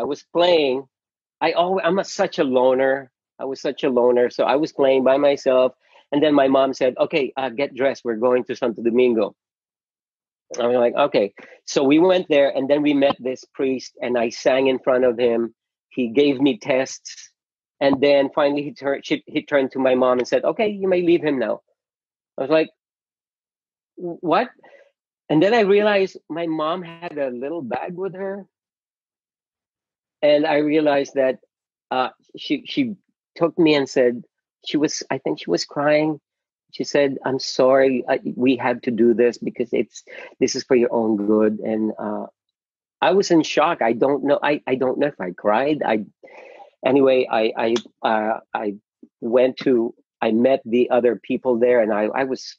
I'm such a loner. I was such a loner, so I was playing by myself. And then my mom said, "Okay, get dressed. We're going to Santo Domingo." I was like, "Okay." So we went there, and then we met this priest, and I sang in front of him. He gave me tests, and then finally he turned to my mom and said, "Okay, you may leave him now." I was like, "What?" And then I realized my mom had a little bag with her, and I realized that she took me and said I think she was crying. She said, "I'm sorry, we had to do this because this is for your own good." And I was in shock. I don't know. I don't know if I cried. Anyway, I met the other people there, and I was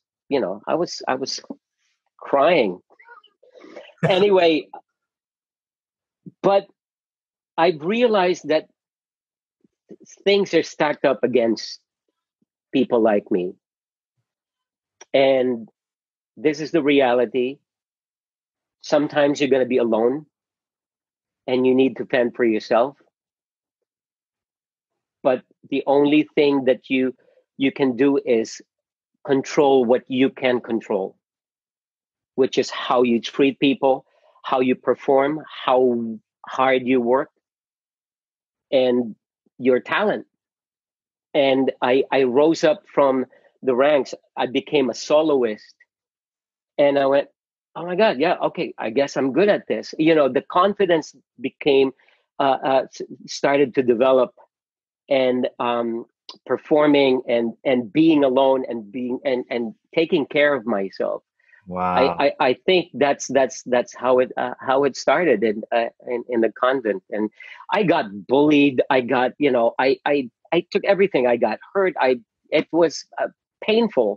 crying. Anyway, but I realized that things are stacked up against people like me. And this is the reality. Sometimes you're going to be alone and you need to fend for yourself. But the only thing that you can do is control what you can control, which is how you treat people, how you perform, how hard you work, and your talent. And I rose up from the ranks. I became a soloist, and I went, "Oh my God, yeah, okay, I guess I'm good at this." The confidence started to develop, and performing and being alone and taking care of myself. Wow. I think that's how it started in the convent, and I got bullied. I got I took everything. I got hurt. It was painful,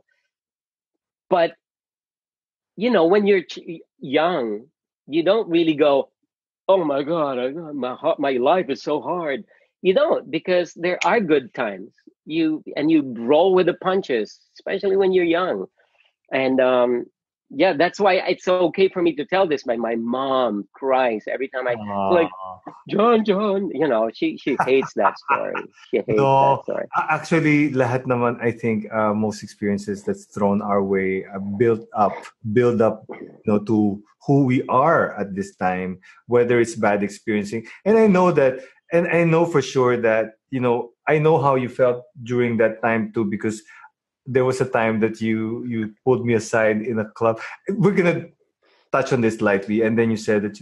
but when you're young, you don't really go, oh my God, my life is so hard. You don't, because there are good times. You roll with the punches, especially when you're young. And yeah, that's why it's okay for me to tell this. My mom cries every time I like, Ah. John. She hates that story. She hates that No, story. actually, lahat naman, I think most experiences that's thrown our way build up, to who we are at this time, whether it's bad experiencing. And I know that, and I know for sure that, I know how you felt during that time too, because there was a time that you pulled me aside in a club. We're gonna touch on this lightly, and then you said that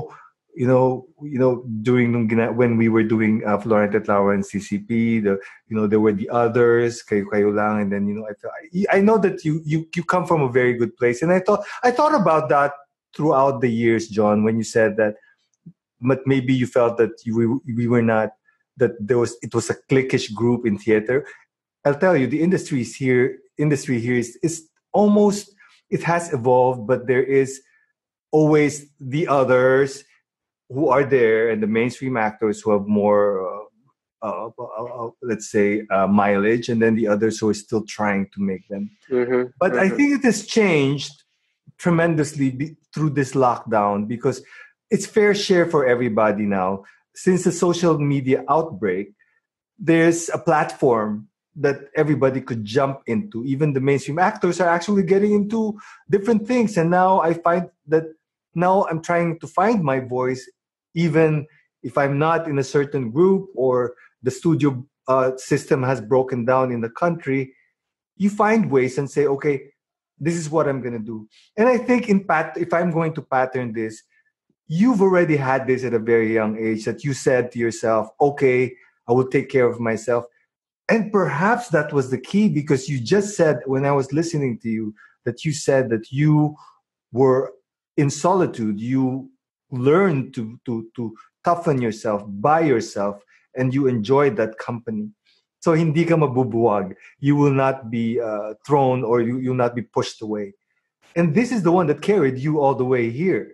during when we were doing Florent Flower and CCP, there were the others, kayo lang, and then I know that you come from a very good place, and I thought about that throughout the years, John, when you said that, but maybe you felt that we were not, that it was a cliquish group in theater. I'll tell you, the industry here is almost, it has evolved, but there is always the others who are there, and the mainstream actors who have more, let's say, mileage, and then the others who are still trying to make them. Mm-hmm, But I mm-hmm. think it has changed tremendously through this lockdown, because it's fair share for everybody now. Since the social media outbreak, there's a platform that everybody could jump into. Even the mainstream actors are actually getting into different things. And now I find that now I'm trying to find my voice, even if I'm not in a certain group or the studio system has broken down in the country. You find ways and say, okay, this is what I'm going to do. And I think if I'm going to pattern this, you've already had this at a very young age, that you said to yourself, okay, I will take care of myself. And perhaps that was the key, because you just said, when I was listening to you, that you said that you were in solitude. You learned to toughen yourself by yourself, and you enjoyed that company. So hindi ka mabubuwag. You will not be thrown, or you will not be pushed away. And this is the one that carried you all the way here.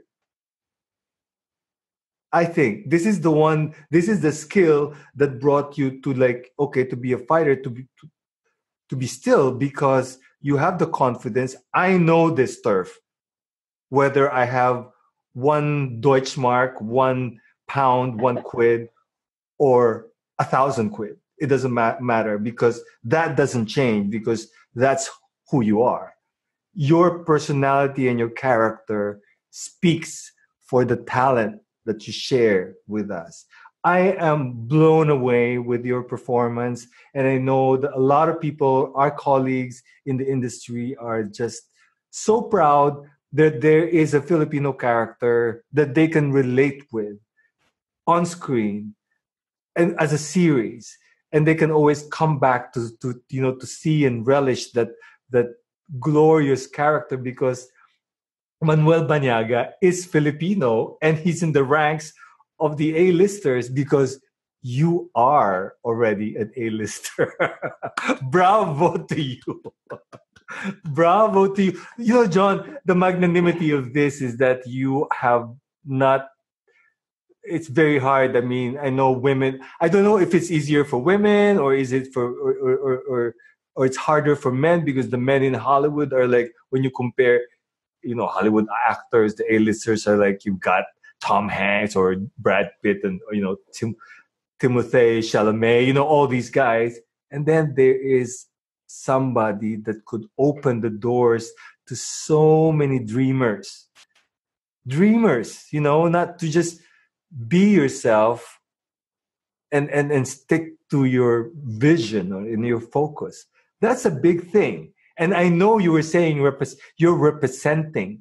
I think this is the skill that brought you to, like, okay, to be a fighter, to be still, because you have the confidence. I know this turf, whether I have one Deutschmark, £1, £1, or 1,000 quid. It doesn't matter, because that doesn't change, because that's who you are. Your personality and your character speaks for the talent that you share with us. I am blown away with your performance, and I know that a lot of people, our colleagues in the industry, are just so proud that there is a Filipino character that they can relate with on screen and as a series, and they can always come back to see and relish that glorious character, because Manuel Banyaga is Filipino, and he's in the ranks of the A-listers, because you are already an A-lister. Bravo to you. Bravo to you. John, the magnanimity of this is that you have not, it's very hard. I mean, I know women, I don't know if it's easier for women, or is it for, or it's harder for men, because the men in Hollywood are like, when you compare, Hollywood actors, the A-listers are like, you've got Tom Hanks or Brad Pitt, and Timothée Chalamet, all these guys. And then there is somebody that could open the doors to so many dreamers, not to just be yourself and stick to your vision or in your focus. That's a big thing. And I know you were saying you're representing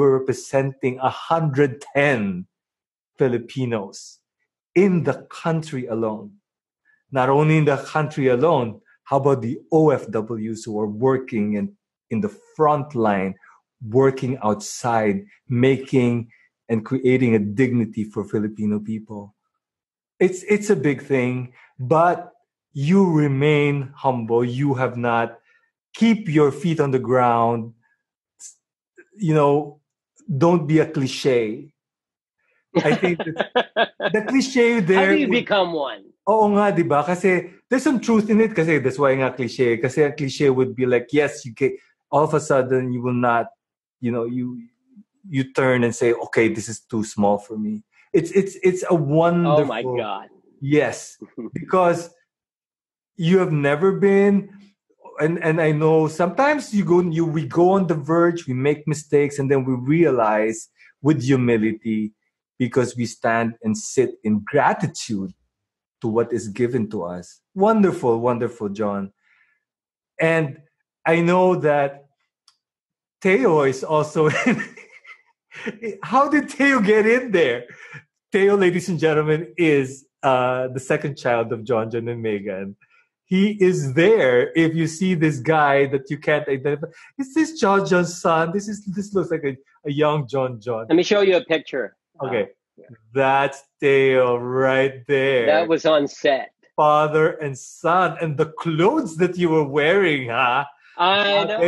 110 Filipinos in the country alone. Not only in the country alone, how about the OFWs who are working in the front line, working outside, making and creating a dignity for Filipino people? It's a big thing, but you remain humble. You have not, keep your feet on the ground. Don't be a cliche. I think the cliche there. How do you become one? Oo nga, di ba? Kasi there's some truth in it. Kasi that's why nga cliche. Kasi a cliche would be like, yes, you get, all of a sudden you will not, you turn and say, okay, this is too small for me. It's a wonderful. Oh my God. Yes, because you have never been, and I know sometimes we go on the verge, we make mistakes, and then we realize with humility, because we stand and sit in gratitude to what is given to us. Wonderful, wonderful, John. And I know that Teo is also in. How did Teo get in there? Teo, ladies and gentlemen, is the second child of John and Megan. He is there. If you see this guy that you can't identify, is this John's son? This looks like a young John. Let me show you a picture. Okay. That's Teo right there. That was on set. Father and son. And the clothes that you were wearing, huh? I know.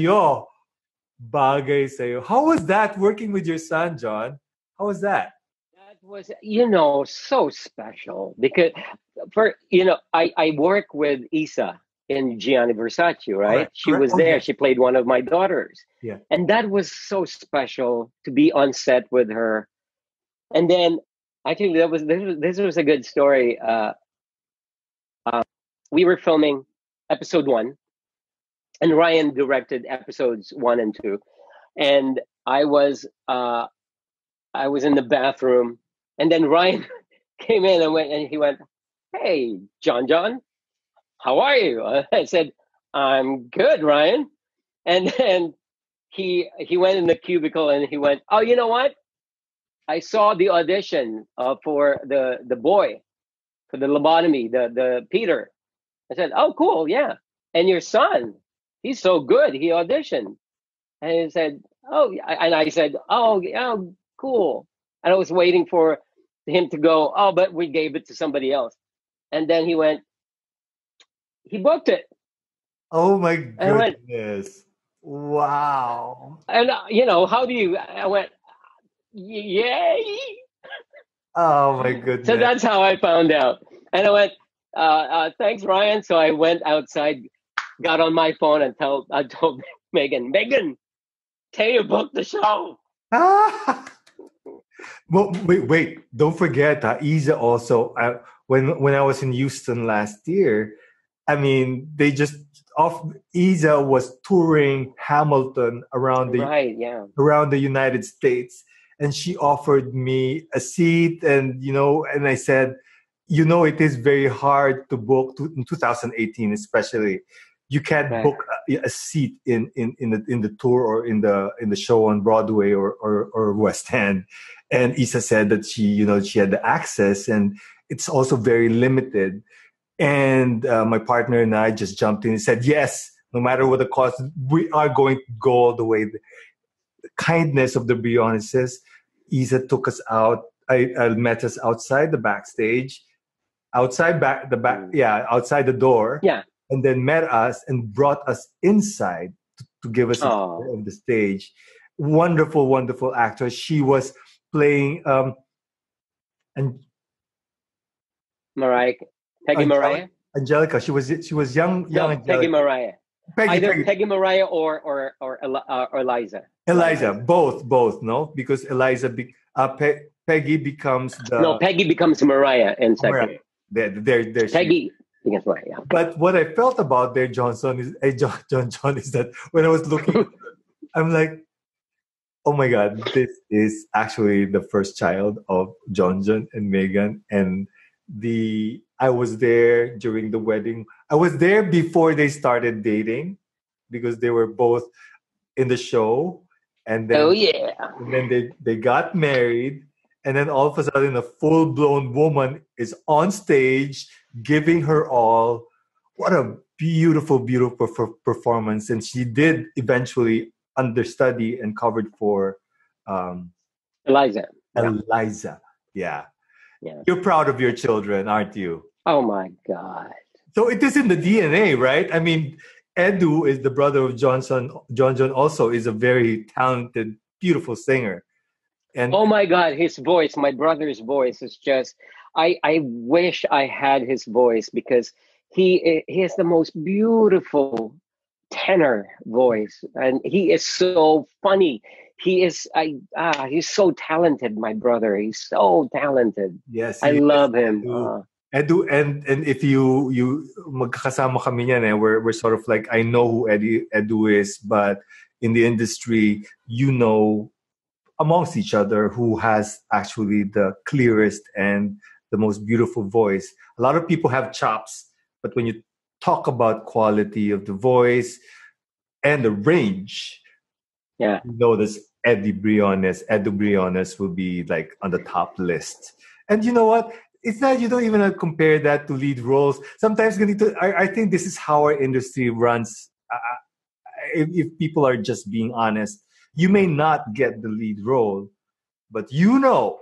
Bagay sayo. How was that working with your son, John? How was that? That was, so special. Because, I work with Isa in Gianni Versace, right? She was there. Yeah. She played one of my daughters. Yeah. And that was so special to be on set with her. And then, actually, this was a good story. We were filming episode 1, and Ryan directed episodes 1 and 2, and I was in the bathroom, and then Ryan came in and he went, "Hey, John, how are you?" I said, "I'm good, Ryan," and he went in the cubicle and he went, "Oh, you know what? I saw the audition for the boy, for the lobotomy, the Peter." I said, "Oh, cool, yeah. And your son, he's so good. He auditioned." And he said, "Oh," and I said, "Oh, yeah, cool." And I was waiting for him to go, "Oh, but we gave it to somebody else." And then he booked it. Oh my goodness. Wow. And, how do you, I went, "Yay." Oh my goodness. So that's how I found out. And I went, "Thanks, Ryan." So I went outside, got on my phone and I told Megan, Teo booked the show. Well, wait! Don't forget, Isa also. When I was in Houston last year, I mean, they just Isa was touring Hamilton around the United States, and she offered me a seat, and and I said, it is very hard to book in 2018, especially. You can't book a seat in the tour or in the show on Broadway or West End. And Isa said that she had the access, and it's also very limited. And my partner and I just jumped in and said, yes, no matter what the cost, we are going to go all the way. The kindness of the Brioneses. Isa took us out. I met us outside the backstage, outside the door. Yeah. And then met us and brought us inside to give us a tour of the stage. Wonderful, wonderful actress. She was playing and Peggy Mariah. Angelica. She was young Angelica. Peggy Mariah. Peggy Mariah or Eliza. Eliza, both, no, because Eliza, Peggy becomes Peggy becomes Mariah in second. There. Peggy. Right, yeah. But what I felt about their John is that when I was looking, I'm like, oh my God, this is actually the first child of John and Megan. And I was there during the wedding. I was there before they started dating because they were both in the show. And then, and then they got married. And then all of a sudden, a full-blown woman is on stage giving her all. What a beautiful, beautiful performance. And she did eventually understudy and covered for Eliza. Eliza. Yeah. You're proud of your children, aren't you? Oh, my God. So it is in the DNA, right? I mean, Edu is the brother of John also is a very talented, beautiful singer. And Oh my God, his voice, my brother's voice is just. I wish I had his voice because he has the most beautiful tenor voice, and he is so funny. He's so talented. My brother, he's so talented. yes, I he is. love him. Edu, and if you magkakasama kami niyan, we're sort of like, I know who Edu is, but in the industry, amongst each other who has actually the clearest and the most beautiful voice. A lot of people have chops, but when you talk about quality of the voice and the range, Yeah. this Edu Briones will be like on the top list. And you know what? It's not, you don't even compare that to lead roles. Sometimes I think this is how our industry runs. If people are just being honest, you may not get the lead role, but you know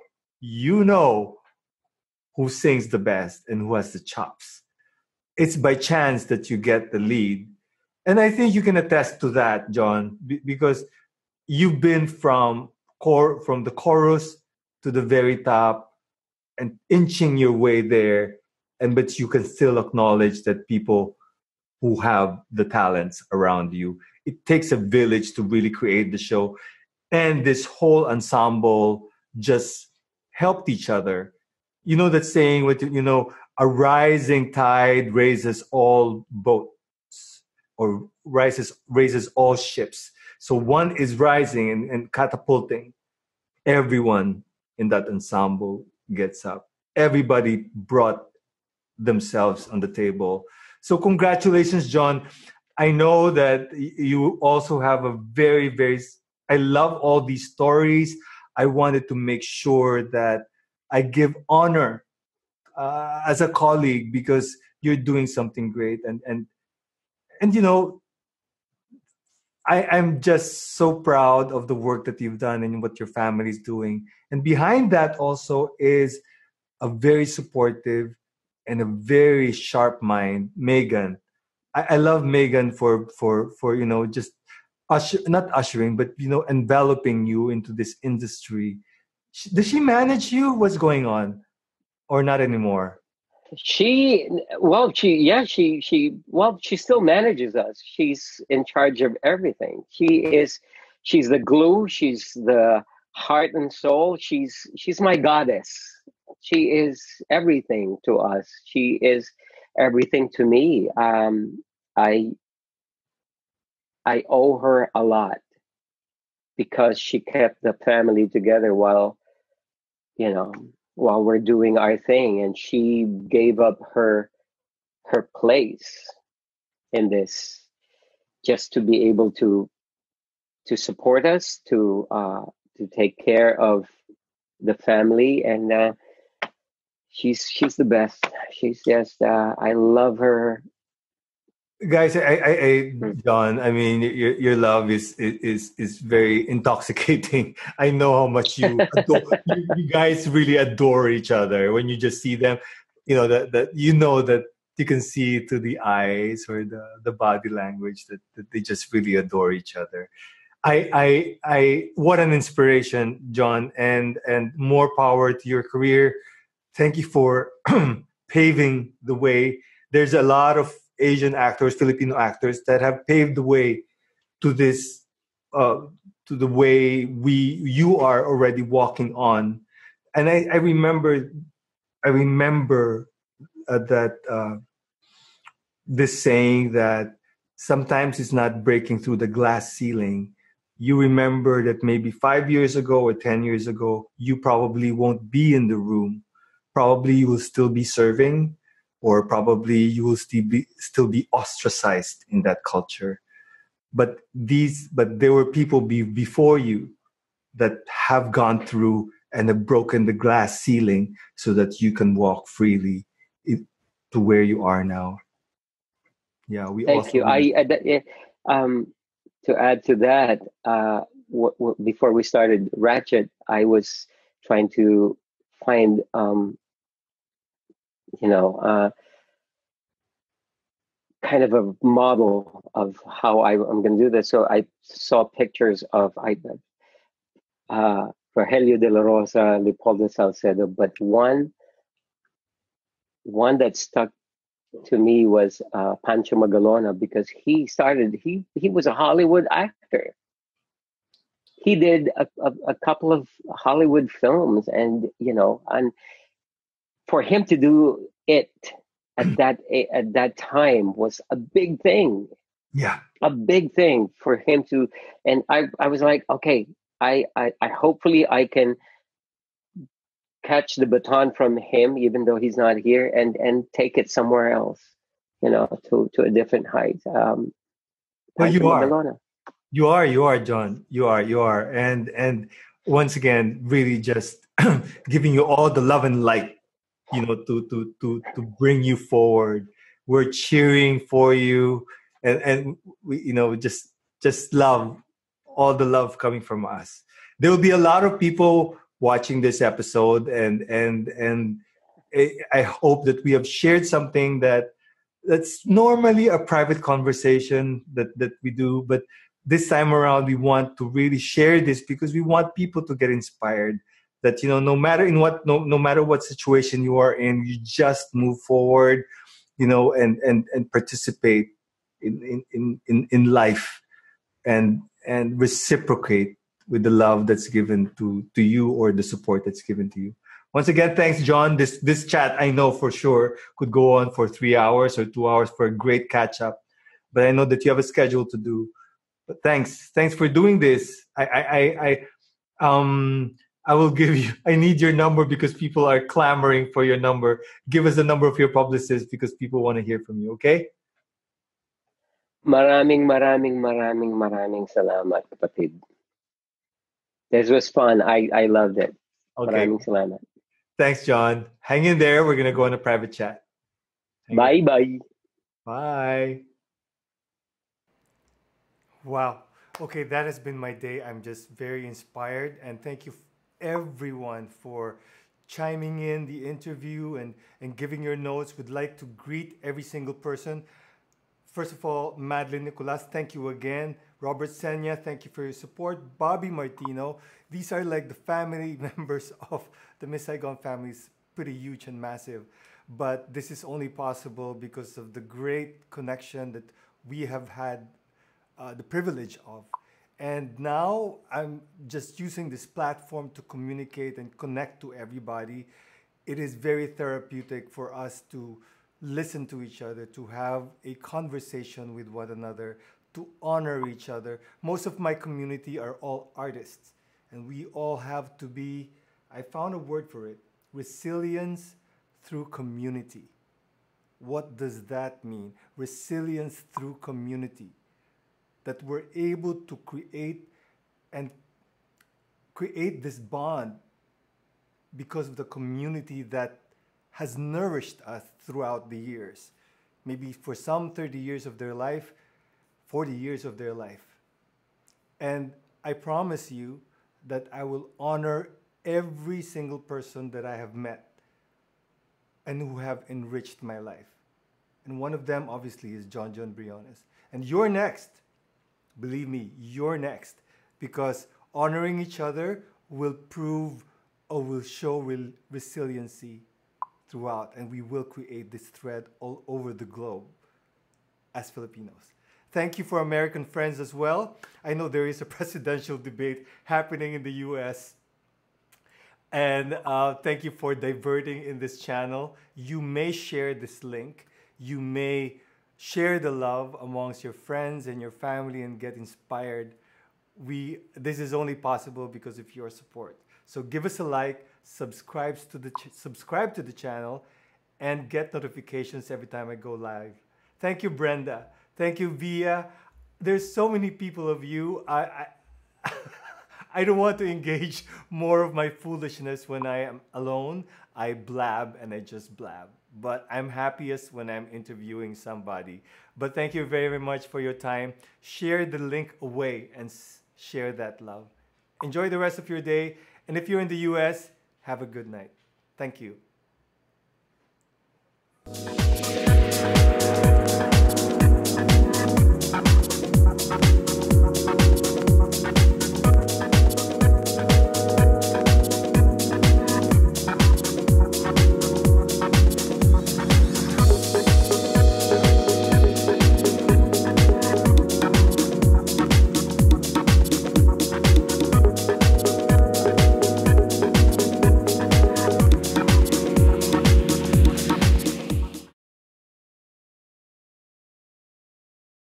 who sings the best and who has the chops. It's by chance that you get the lead. And I think you can attest to that, John, because you've been from the chorus to the very top and inching your way there, but you can still acknowledge that people who have the talents around you. It takes a village to really create the show. And this whole ensemble just helped each other. You know that saying with, a rising tide raises all boats or raises all ships. So one is rising and catapulting. Everyone in that ensemble gets up. Everybody brought themselves on the table. So congratulations, John. I know that you also have a very, very, I love all these stories. I wanted to make sure that I give honor as a colleague because you're doing something great. And I'm just so proud of the work that you've done and what your family is doing. And behind that also is a very supportive and a very sharp mind, Megan. I love Megan for just not ushering, but enveloping you into this industry. Does she manage you? What's going on, or not anymore? She still manages us. She's in charge of everything. She's the glue. She's the heart and soul. She's my goddess. She is everything to us. She is everything to me. I owe her a lot because she kept the family together while we're doing our thing, and she gave up her place in this just to be able to support us, to take care of the family, and she's the best. She's just I love her. Guys, John, I mean, your love is very intoxicating. I know how much you you guys really adore each other when you just see them. That you can see through the eyes or the body language that they just really adore each other. I what an inspiration, John, and more power to your career. Thank you for paving the way. There's a lot of Asian actors, Filipino actors that have paved the way to this, to the way you are already walking on. And I remember that this saying that sometimes it's not breaking through the glass ceiling. You remember that maybe 5 years ago or 10 years ago, you probably won't be in the room. Probably you will still be serving, or probably you will still be ostracized in that culture. But there were people before you that have gone through and have broken the glass ceiling so that you can walk freely to where you are now. Yeah, we Thank also. you. To add to that, before we started Ratchet, I was trying to find, kind of a model of how I'm going to do this. So I saw pictures of Rogelio de la Rosa, Leopoldo Salcedo, but one that stuck to me was Pancho Magalona, because he was a Hollywood actor. He did a couple of Hollywood films, and and for him to do it at that time was a big thing. Yeah. A big thing for him to, and I was like, okay, I hopefully I can catch the baton from him, even though he's not here, and take it somewhere else, to a different height. Well, Pancho you are. Magalona. You are, John. You are. And once again, really just giving you all the love and light, to bring you forward. We're cheering for you, and we, just love, all the love coming from us. There will be a lot of people watching this episode, and I hope that we have shared something that's normally a private conversation that we do, but this time around we want to really share this because we want people to get inspired, that no matter no matter what situation you are in, you just move forward, and participate in life, and reciprocate with the love that's given to you, or the support that's given to you. Once again, thanks, John. This chat, I know for sure, could go on for 3 hours or 2 hours for a great catch up, but I know that you have a schedule to do. But thanks for doing this. I will give you. I need your number because people are clamoring for your number. Give us the number of your publicist because people want to hear from you. Okay? Maraming salamat, kapatid. This was fun. I loved it. Okay. Maraming salamat. Thanks, John. Hang in there. We're gonna go on a private chat. Bye. Bye. Wow. Okay, that has been my day. I'm just very inspired, and thank you everyone for chiming in the interview and giving your notes. Would like to greet every single person. First of all, Madeline Nicolas, thank you again. Robert Senya, thank you for your support. Bobby Martino, these are like the family members of the Miss Saigon family. It's pretty huge and massive. But this is only possible because of the great connection that we have had the privilege of. And now I'm just using this platform to communicate and connect to everybody. It is very therapeutic for us to listen to each other, to have a conversation with one another, to honor each other. Most of my community are all artists, and we all have to be, I found a word for it, resilience through community. What does that mean? Resilience through community. That we're able to create this bond because of the community that has nourished us throughout the years. Maybe for some 30 years of their life, 40 years of their life. And I promise you that I will honor every single person that I have met and who have enriched my life. And one of them obviously is John Briones. And you're next. Believe me, you're next. Because honoring each other will prove or will show resiliency throughout, and we will create this thread all over the globe as Filipinos. Thank you for American friends as well. I know there is a presidential debate happening in the US, and thank you for diverting in this channel. You may share this link. You may share the love amongst your friends and your family and get inspired. This is only possible because of your support. So give us a like, subscribe to the channel, and get notifications every time I go live. Thank you, Brenda. Thank you, Via. There's so many people of you. I don't want to engage more of my foolishness when I am alone. I blab and I just blab. But I'm happiest when I'm interviewing somebody. But thank you very, very much for your time. Share the link away and share that love. Enjoy the rest of your day. And if you're in the US, have a good night. Thank you.